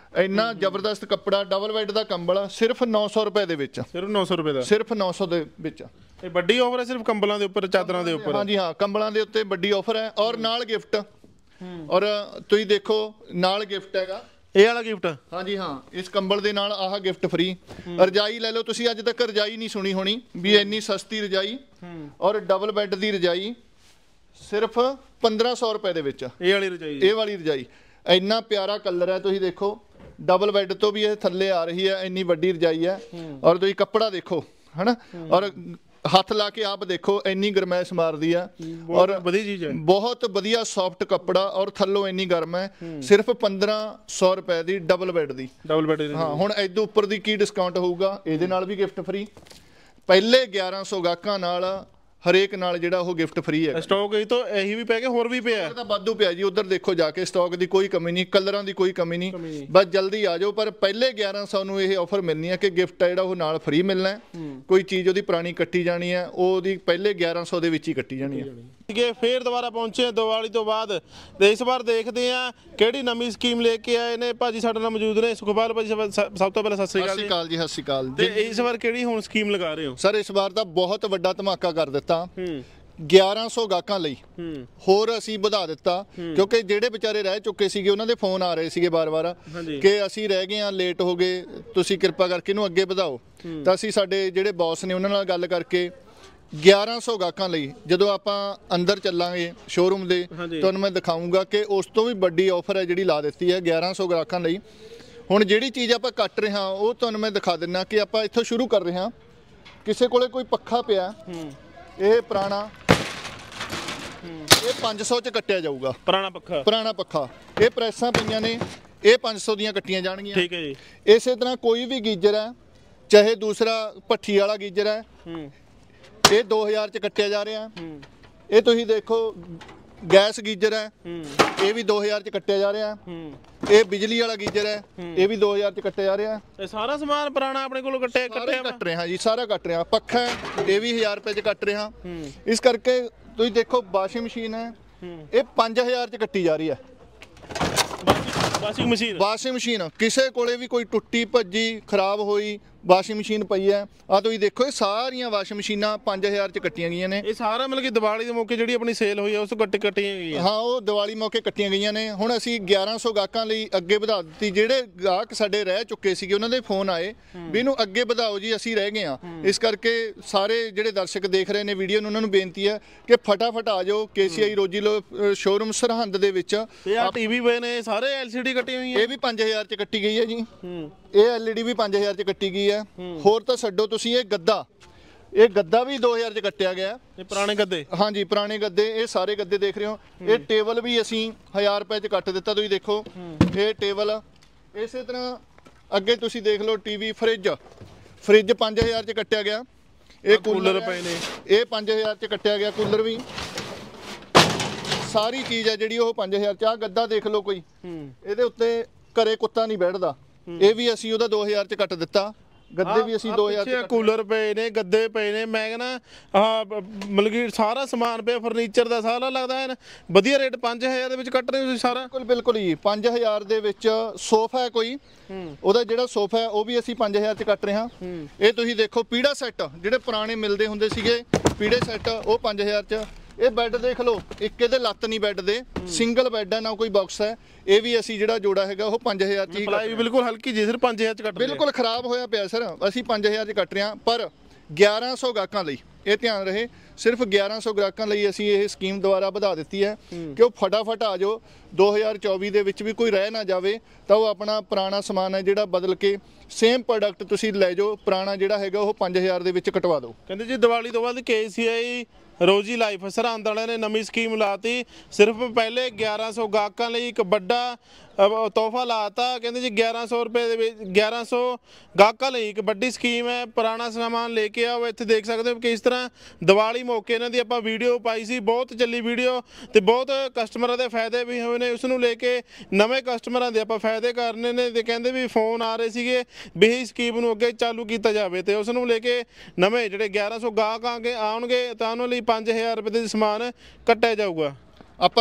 ਇੰਨਾ ਜ਼ਬਰਦਸਤ ਕੱਪੜਾ, ਡਬਲ ਬੈੱਡ ਦਾ ਕੰਬਲ ਸਿਰਫ 900 ਰੁਪਏ ਦੇ ਵਿੱਚ, ਸਿਰਫ 900 ਰੁਪਏ ਦਾ, ਸਿਰਫ 900 ਦੇ ਵਿੱਚ। ਇਹ ਵੱਡੀ ਆਫਰ ਹੈ ਸਿਰਫ ਕੰਬਲਾਂ ਦੇ ਉੱਪਰ, ਚਾਦਰਾਂ ਦੇ ਉੱਪਰ? ਹਾਂਜੀ ਹਾਂ, ਕੰਬਲਾਂ ਦੇ ਉੱਤੇ ਵੱਡੀ ਆਫਰ ਹੈ ਔਰ ਨਾਲ ਗਿਫਟ। ਔਰ ਤੁਸੀਂ ਦੇਖੋ ਨਾਲ ਗਿਫਟ ਹੈਗਾ, ਇਹ ਵਾਲਾ ਗਿਫਟ। ਹਾਂਜੀ ਹਾਂ, ਇਸ ਕੰਬਲ ਦੇ ਨਾਲ ਆਹ ਗਿਫਟ ਫ੍ਰੀ। ਰਜਾਈ ਲੈ ਲਓ ਤੁਸੀਂ, ਅੱਜ ਤੱਕ ਰਜਾਈ ਨਹੀਂ ਸੁਣੀ ਹੋਣੀ ਵੀ ਇੰਨੀ ਸਸਤੀ ਰਜਾਈ ਔਰ ਡਬਲ ਬੈੱਡ ਦੀ ਰਜਾਈ ਸਿਰਫ 1500 ਰੁਪਏ ਦੇ ਵਿੱਚ। ਇਹ ਵਾਲੀ ਰਜਾਈ, ਇਹ ਵਾਲੀ ਰਜਾਈ ਇੰਨਾ ਪਿਆਰਾ ਕਲਰ ਹੈ, ਤੁਸੀਂ ਦੇਖੋ ਡਬਲ ਬੈੱਡ ਤੋਂ ਵੀ ਇਹ ਥੱਲੇ ਆ ਰਹੀ ਹੈ, ਇੰਨੀ ਵੱਡੀ ਰਜਾਈ ਹੈ। ਔਰ ਤੁਸੀਂ ਕੱਪੜਾ ਦੇਖੋ ਹਨਾ, ਔਰ ਹੱਥ ਲਾ ਕੇ ਆਪ ਦੇਖੋ, ਇੰਨੀ ਗਰਮੈਸ਼ ਮਾਰਦੀ ਆ ਔਰ ਵਧੀਆ ਚੀਜ਼ ਹੈ, ਬਹੁਤ ਵਧੀਆ ਸੌਫਟ ਕੱਪੜਾ ਔਰ ਥੱਲੋਂ ਇੰਨੀ ਗਰਮ ਹੈ। ਸਿਰਫ 1500 ਰੁਪਏ ਦੀ ਡਬਲ ਬੈੱਡ ਦੀ। Double bed. ਹਾਂ, ਹੁਣ ਇਹਦੇ ਉੱਪਰ ਦੀ ਕੀ ਡਿਸਕਾਊਂਟ ਹੋਊਗਾ? ਇਹਦੇ ਨਾਲ ਵੀ ਗਿਫਟ ਫ੍ਰੀ। ਪਹਿਲੇ 1100 ਗਾਹਕਾਂ ਨਾਲ ਹਰੇਕ ਨਾਲ ਜਿਹੜਾ ਉਹ ਗਿਫਟ ਫ੍ਰੀ ਹੈ। ਸਟਾਕ ਇਹ ਤਾਂ ਇਹੀ ਵੀ ਪੈ ਕੇ ਹੋਰ ਵੀ ਪਿਆ, ਤਾਂ ਵਾਧੂ ਪਿਆ ਜੀ, ਉਧਰ ਦੇਖੋ ਜਾ ਕੇ, ਸਟਾਕ ਦੀ ਕੋਈ ਕਮੀ ਨਹੀਂ, ਕਲਰਾਂ ਦੀ ਕੋਈ ਕਮੀ ਨਹੀਂ, ਬਸ ਜਲਦੀ ਆ ਜਾਓ। ਪਰ ਪਹਿਲੇ 1100 ਨੂੰ ਇਹ ਆਫਰ ਮਿਲਣੀ ਹੈ ਕਿ ਗਿਫਟ ਹੈ ਜਿਹੜਾ ਉਹ ਨਾਲ ਫ੍ਰੀ ਮਿਲਣਾ ਹੈ। ਕੋਈ ਚੀਜ਼ ਉਹਦੀ ਪੁਰਾਣੀ ਕੱਟੀ ਜਾਣੀ ਹੈ, ਉਹਦੀ ਪਹਿਲੇ 1100 ਦੇ ਵਿੱਚ ਹੀ ਕੱਟੀ ਜਾਣੀ ਹੈ। ਫੇਰ ਦੁਬਾਰਾ ਪਹੁੰਚੇ ਦੀਵਾਲੀ ਤੋਂ ਬਾਅਦ, ਤੇ ਇਸ ਵਾਰ ਦੇਖਦੇ ਆ ਕਿਹੜੀ ਨਵੀਂ ਸਕੀਮ ਲੈ ਕੇ ਆਏ ਨੇ। ਭਾਜੀ ਸਾਡੇ ਨਾਲ ਮੌਜੂਦ ਨੇ, ਸੁਖਪਾਲ ਭਾਜੀ, ਸਭ ਤੋਂ ਪਹਿਲਾਂ ਸਤਿ ਸ੍ਰੀ ਅਕਾਲ ਜੀ। ਸਤਿ ਸ੍ਰੀ ਅਕਾਲ। ਤੇ ਇਸ ਵਾਰ ਕਿਹੜੀ ਹੁਣ ਸਕੀਮ ਲਗਾ ਰਹੇ ਹੋ? ਸਰ ਇਸ ਵਾਰ ਤਾਂ ਬਹੁਤ ਵੱਡਾ ਧਮਾਕਾ ਕਰ ਦਿੱਤਾ। 1100 ਗਾਹਕਾਂ ਲਈ ਹੋਰ ਅਸੀਂ ਵਧਾ ਦਿੱਤਾ, ਕਿਉਂਕਿ ਜਿਹੜੇ ਵਿਚਾਰੇ ਰਹਿ ਚੁੱਕੇ ਸੀਗੇ ਉਹਨਾਂ ਦੇ ਫੋਨ ਆ ਰਹੇ ਸੀਗੇ ਬਾਰ-ਬਾਰ ਕਿ ਅਸੀਂ ਰਹਿ ਗਏ ਆ, ਲੇਟ ਹੋ ਗਏ, ਤੁਸੀਂ ਕਿਰਪਾ ਕਰਕੇ ਇਹਨੂੰ ਅੱਗੇ ਵਧਾਓ। ਤਾਂ ਅਸੀਂ ਸਾਡੇ ਜਿਹੜੇ ਬੌਸ ਨੇ ਉਹਨਾਂ ਨਾਲ ਗੱਲ ਕਰਕੇ 1100 ਗਾਹਕਾਂ ਲਈ ਜਦੋਂ ਆਪਾਂ ਅੰਦਰ ਚੱਲਾਂਗੇ ਸ਼ੋਰੂਮ ਦੇ, ਤੁਹਾਨੂੰ ਮੈਂ ਦਿਖਾਊਂਗਾ ਕਿ ਉਸ ਤੋਂ ਵੀ ਵੱਡੀ ਆਫਰ ਹੈ ਜਿਹੜੀ ਲਾ ਦਿੱਤੀ ਹੈ 1100 ਗਾਹਕਾਂ ਲਈ। ਹੁਣ ਜਿਹੜੀ ਚੀਜ਼ ਆਪਾਂ ਕੱਟ ਰਹੇ ਹਾਂ ਉਹ ਤੁਹਾਨੂੰ ਮੈਂ ਦਿਖਾ ਦਿੰਦਾ ਕਿ ਆਪਾਂ ਇੱਥੋਂ ਸ਼ੁਰੂ ਕਰ ਰਹੇ ਹਾਂ। ਕਿਸੇ ਕੋਲੇ ਕੋਈ ਪੱਖਾ ਪਿਆ, ਇਹ ਪੁਰਾਣਾ, ਇਹ 500 ਚ ਕੱਟਿਆ ਜਾਊਗਾ। ਪੁਰਾਣਾ ਪੱਖਾ ਇਹ ਪ੍ਰੈਸਾਂ ਪਈਆਂ ਨੇ, ਇਹ 500 ਦੀਆਂ ਕੱਟੀਆਂ ਜਾਣਗੀਆਂ। ਠੀਕ ਹੈ ਜੀ। ਇਸੇ ਤਰ੍ਹਾਂ ਕੋਈ ਵੀ ਗੀਜ਼ਰ ਹੈ, ਚਾਹੇ ਦੂਸਰਾ ਭੱਠੀ ਵਾਲਾ ਗੀਜ਼ਰ ਹੈ, ਇਹ 2000 ਚ ਕੱਟਿਆ ਜਾ ਰਿਹਾ। ਇਹ ਤੁਸੀਂ ਦੇਖੋ ਗੈਸ ਗੀਜ਼ਰ ਹੈ, ਇਹ ਵੀ 2000 ਚ ਕੱਟਿਆ ਜਾ ਰਿਹਾ। ਇਹ ਬਿਜਲੀ ਵਾਲਾ ਗੀਜ਼ਰ ਹੈ, ਇਹ ਵੀ 2000 ਚ ਕੱਟਿਆ ਜਾ ਰਿਹਾ। ਇਹ ਸਾਰਾ ਸਮਾਨ ਪੁਰਾਣਾ ਆਪਣੇ ਕੋਲੋਂ ਕੱਟ ਰਿਹਾ ਜੀ, ਸਾਰਾ ਕੱਟ ਰਿਹਾ। ਪੱਖਾ ਇਹ ਵੀ 1000 ਰੁਪਏ ਚ ਕੱਟ ਰਿਹਾ। ਇਸ ਕਰਕੇ ਤੁਸੀਂ ਦੇਖੋ ਵਾਸ਼ਿੰਗ ਮਸ਼ੀਨ ਹੈ, ਇਹ 5000 ਚ ਕੱਟੀ ਜਾ ਰਹੀ ਹੈ। ਵਾਸ਼ਿੰਗ ਮਸ਼ੀਨ ਕਿਸੇ ਕੋਲੇ ਵੀ ਕੋਈ ਟੁੱਟੀ ਭੱਜੀ ਖਰਾਬ ਹੋਈ ਵਾਸ਼ਿੰਗ ਮਸ਼ੀਨ ਪਈ ਹੈ, ਆ ਤੁਸੀਂ ਦੇਖੋ ਇਹ ਸਾਰੀਆਂ ਵਾਸ਼ਿੰਗ ਮਸ਼ੀਨਾਂ 5000 ਚ ਕੱਟੀਆਂ ਗਈਆਂ ਨੇ। ਇਹ ਸਾਰਾ ਮਤਲਬ ਕਿ ਦੀਵਾਲੀ ਦੇ ਮੌਕੇ ਜਿਹੜੀ ਆਪਣੀ ਸੇਲ ਹੋਈ ਹੈ ਉਸ ਤੋਂ ਕੱਟੀਆਂ ਗਈਆਂ। ਹਾਂ, ਉਹ ਦੀਵਾਲੀ ਮੌਕੇ ਕੱਟੀਆਂ ਗਈਆਂ ਨੇ। ਹੁਣ ਅਸੀਂ 1100 ਗਾਹਕਾਂ ਲਈ ਅੱਗੇ ਵਧਾ ਦਿੱਤੀ। ਜਿਹੜੇ ਗਾਹਕ ਸਾਡੇ ਰਹਿ ਚੁੱਕੇ ਸੀਗੇ ਉਹਨਾਂ ਦੇ ਫੋਨ ਆਏ ਵੀ ਇਹਨੂੰ ਅੱਗੇ ਵਧਾਓ ਜੀ, ਅਸੀਂ ਰਹਿ ਗਏ ਆ। ਇਸ ਕਰਕੇ ਸਾਰੇ ਜਿਹੜੇ ਦਰਸ਼ਕ ਦੇਖ ਰਹੇ ਨੇ ਵੀਡੀਓ ਨੂੰ, ਉਹਨਾਂ ਨੂੰ ਬੇਨਤੀ ਹੈ ਕਿ ਫਟਾਫਟ ਆ ਜਾਓ KCI ਰੋਜੀ ਸ਼ੋਰੂਮ ਸਰਹੰਦ ਦੇ ਵਿੱਚ। ਇਹ ਟੀਵੀ ਪਏ ਨੇ ਸਾਰੇ LCD ਕੱਟੀ ਹੋਈ ਹੈ, ਇਹ ਵੀ 5000 ਚ ਕੱਟੀ ਗਈ ਹੈ ਜੀ। ਇਹ LED ਵੀ 5000 ਚ ਕੱਟੀ ਗਈ ਹੈ। ਹੋਰ ਤਾਂ ਛੱਡੋ ਤੁਸੀਂ, ਇਹ ਗੱਦਾ ਵੀ 2000 ਚ ਕੱਟਿਆ ਗਿਆ। ਇਹ ਪੁਰਾਣੇ ਗੱਦੇ? ਹਾਂਜੀ, ਪੁਰਾਣੇ ਗੱਦੇ। ਇਹ ਸਾਰੇ ਗੱਦੇ ਦੇਖ ਰਹੇ ਹੋ। ਇਹ ਟੇਬਲ ਵੀ ਅਸੀਂ 1000 ਰੁਪਏ ਚ ਕੱਟ ਦਿੱਤਾ। ਤੁਸੀਂ ਦੇਖੋ ਇਹ ਟੇਬਲ। ਇਸੇ ਤਰ੍ਹਾਂ ਅੱਗੇ ਤੁਸੀਂ ਦੇਖ ਲਓ ਟੀਵੀ, ਫ੍ਰਿਜ 5000 ਚ ਕੱਟਿਆ ਗਿਆ। ਇਹ ਕੂਲਰ ਪਏ ਨੇ, ਇਹ 5000 ਚ ਕੱਟਿਆ ਗਿਆ। ਕੂਲਰ ਵੀ ਸਾਰੀ ਚੀਜ਼ ਹੈ ਜਿਹੜੀ ਉਹ 5000 ਚ। ਆ ਗੱਦਾ ਦੇਖ ਲਓ ਕੋਈ, ਇਹਦੇ ਉੱਤੇ ਘਰੇ ਕੁੱਤਾ ਨਹੀਂ ਬੈਠਦਾ, ਇਹ ਵੀ ਅਸੀਂ ਉਹਦਾ 2000 ਚ ਕੱਟ ਦਿੱਤਾ। ਗੱਦੇ ਵੀ ਅਸੀਂ 2000 ਚ। ਕੂਲਰ ਪਏ ਨੇ, ਗੱਦੇ ਪਏ ਨੇ, ਮੈਂ ਕਹਿੰਦਾ ਮਤਲਬ ਕਿ ਸਾਰਾ ਸਮਾਨ ਪਿਆ ਫਰਨੀਚਰ ਦਾ, ਸਾਰਾ ਲੱਗਦਾ ਹੈ ਵਧੀਆ ਰੇਟ 5000 ਦੇ ਵਿੱਚ ਕੱਟ ਰਹੇ ਹੋ ਤੁਸੀਂ ਸਾਰਾ? ਬਿਲਕੁਲ ਜੀ, 5000 ਦੇ ਵਿੱਚ। ਸੋਫਾ ਹੈ ਕੋਈ, ਉਹਦਾ ਜਿਹੜਾ ਸੋਫਾ ਹੈ ਉਹ ਵੀ ਅਸੀਂ 5000 ਚ ਕੱਟ ਰਹੇ ਹਾਂ। ਇਹ ਤੁਸੀਂ ਦੇਖੋ ਪੀੜਾ ਸੈੱਟ, ਜਿਹੜੇ ਪੁਰਾਣੇ ਮਿਲਦੇ ਹੁੰਦੇ ਸੀਗੇ ਪੀੜੇ ਸੈੱਟ, ਉਹ 5000 ਚ। ਇਹ ਬੈੱਡ ਦੇਖ ਲਓ, ਇੱਕ ਇਹਦੇ ਲੱਤ ਨਹੀਂ ਬੈੱਡ ਦੇ, ਸਿੰਗਲ ਬੈੱਡ ਹੈ, ਨਾ ਕੋਈ ਬਾਕਸ ਹੈ। ਇਹ ਵੀ ਅਸੀਂ ਜਿਹੜਾ ਜੋੜਾ ਹੈਗਾ ਉਹ 5000 ਚ ਹੀ। ਪਲਾਈ ਵੀ ਬਿਲਕੁਲ ਹਲਕੀ ਜੀ, ਸਿਰ 5000 ਚ ਕੱਟ। ਬਿਲਕੁਲ ਖਰਾਬ ਹੋਇਆ ਪਿਆ ਸਰ, ਅਸੀਂ 5000 ਚ ਕੱਟ ਰਹੇ ਹਾਂ। ਪਰ 1100 ਗਾਹਕਾਂ ਲਈ ਇਹ ਧਿਆਨ ਰਹੇ, ਸਿਰਫ 1100 ਗਾਹਕਾਂ ਲਈ ਅਸੀਂ ਇਹ ਸਕੀਮ ਦੁਬਾਰਾ ਵਧਾ ਦਿੱਤੀ ਹੈ ਕਿ ਉਹ ਫਟਾਫਟ ਆ ਜਾਓ। 2024 ਦੇ ਵਿੱਚ ਵੀ ਕੋਈ ਰਹਿ ਨਾ ਜਾਵੇ ਤਾਂ ਉਹ ਆਪਣਾ ਪੁਰਾਣਾ ਸਮਾਨ ਹੈ ਜਿਹੜਾ ਬਦਲ ਕੇ ਸੇਮ ਪ੍ਰੋਡਕਟ ਤੁਸੀਂ ਲੈ ਜਾਓ। ਪੁਰਾਣਾ ਜਿਹੜਾ ਹੈਗਾ ਉਹ 5000 ਦੇ ਵਿੱਚ ਕਟਵਾ ਦਿਓ। ਕਹਿੰਦੇ ਜੀ ਦੀਵਾਲੀ ਤੋਂ ਬਾਅਦ KCI ਰੋਜੀ ਲਾਈਫ ਸਰਹੰਦ ਵਾਲਿਆਂ ਨੇ ਨਵੀਂ ਸਕੀਮ ਲਾਤੀ। ਸਿਰਫ ਪਹਿਲੇ 1100 ਗਾਹਕਾਂ ਲਈ ਇੱਕ ਵੱਡਾ ਤੋਹਫਾ ਲਾਤਾ। ਕਹਿੰਦੇ ਜੀ 1100 ਰੁਪਏ ਦੇ ਵਿੱਚ 1100 ਗਾਹਕਾਂ ਲਈ ਇੱਕ ਵੱਡੀ ਸਕੀਮ ਹੈ। ਪੁਰਾਣਾ ਸਮਾਨ ਲੈ ਕੇ ਆਓ। ਇੱਥੇ ਦੇਖ ਸਕਦੇ ਹੋ ਕਿ ਇਸ ਤਰ੍ਹਾਂ ਦੀਵਾਲੀ ਮੌਕੇ ਇਹਨਾਂ ਦੀ ਆਪਾਂ ਵੀਡੀਓ ਪਾਈ ਸੀ, ਬਹੁਤ ਚੱਲੀ ਵੀਡੀਓ ਤੇ ਬਹੁਤ ਕਸਟਮਰਾਂ ਦੇ ਫਾਇਦੇ ਵੀ ਹੋਏ ਨੇ। ਉਸ ਨੂੰ ਲੈ ਕੇ ਨਵੇਂ ਕਸਟਮਰਾਂ ਦੇ ਆਪਾਂ ਫਾਇਦੇ ਕਰਨੇ ਨੇ ਤੇ ਕਹਿੰਦੇ ਵੀ ਫੋਨ ਆ ਰਹੇ ਸੀਗੇ ਵੀ ਇਹ ਸਕੀਮ ਨੂੰ ਅੱਗੇ ਚਾਲੂ ਕੀਤਾ ਜਾਵੇ ਤੇ ਉਸ ਨੂੰ ਲੈ ਕੇ ਨਵੇਂ ਜਿਹੜੇ 1100 ਗਾਹਕ ਆਉਣਗੇ ਤਾਂ ਉਹਨਾਂ ਲਈ 5000 ਰੁਪਏ ਦੇ ਸਮਾਨ ਕੱਟਿਆ ਜਾਊਗਾ।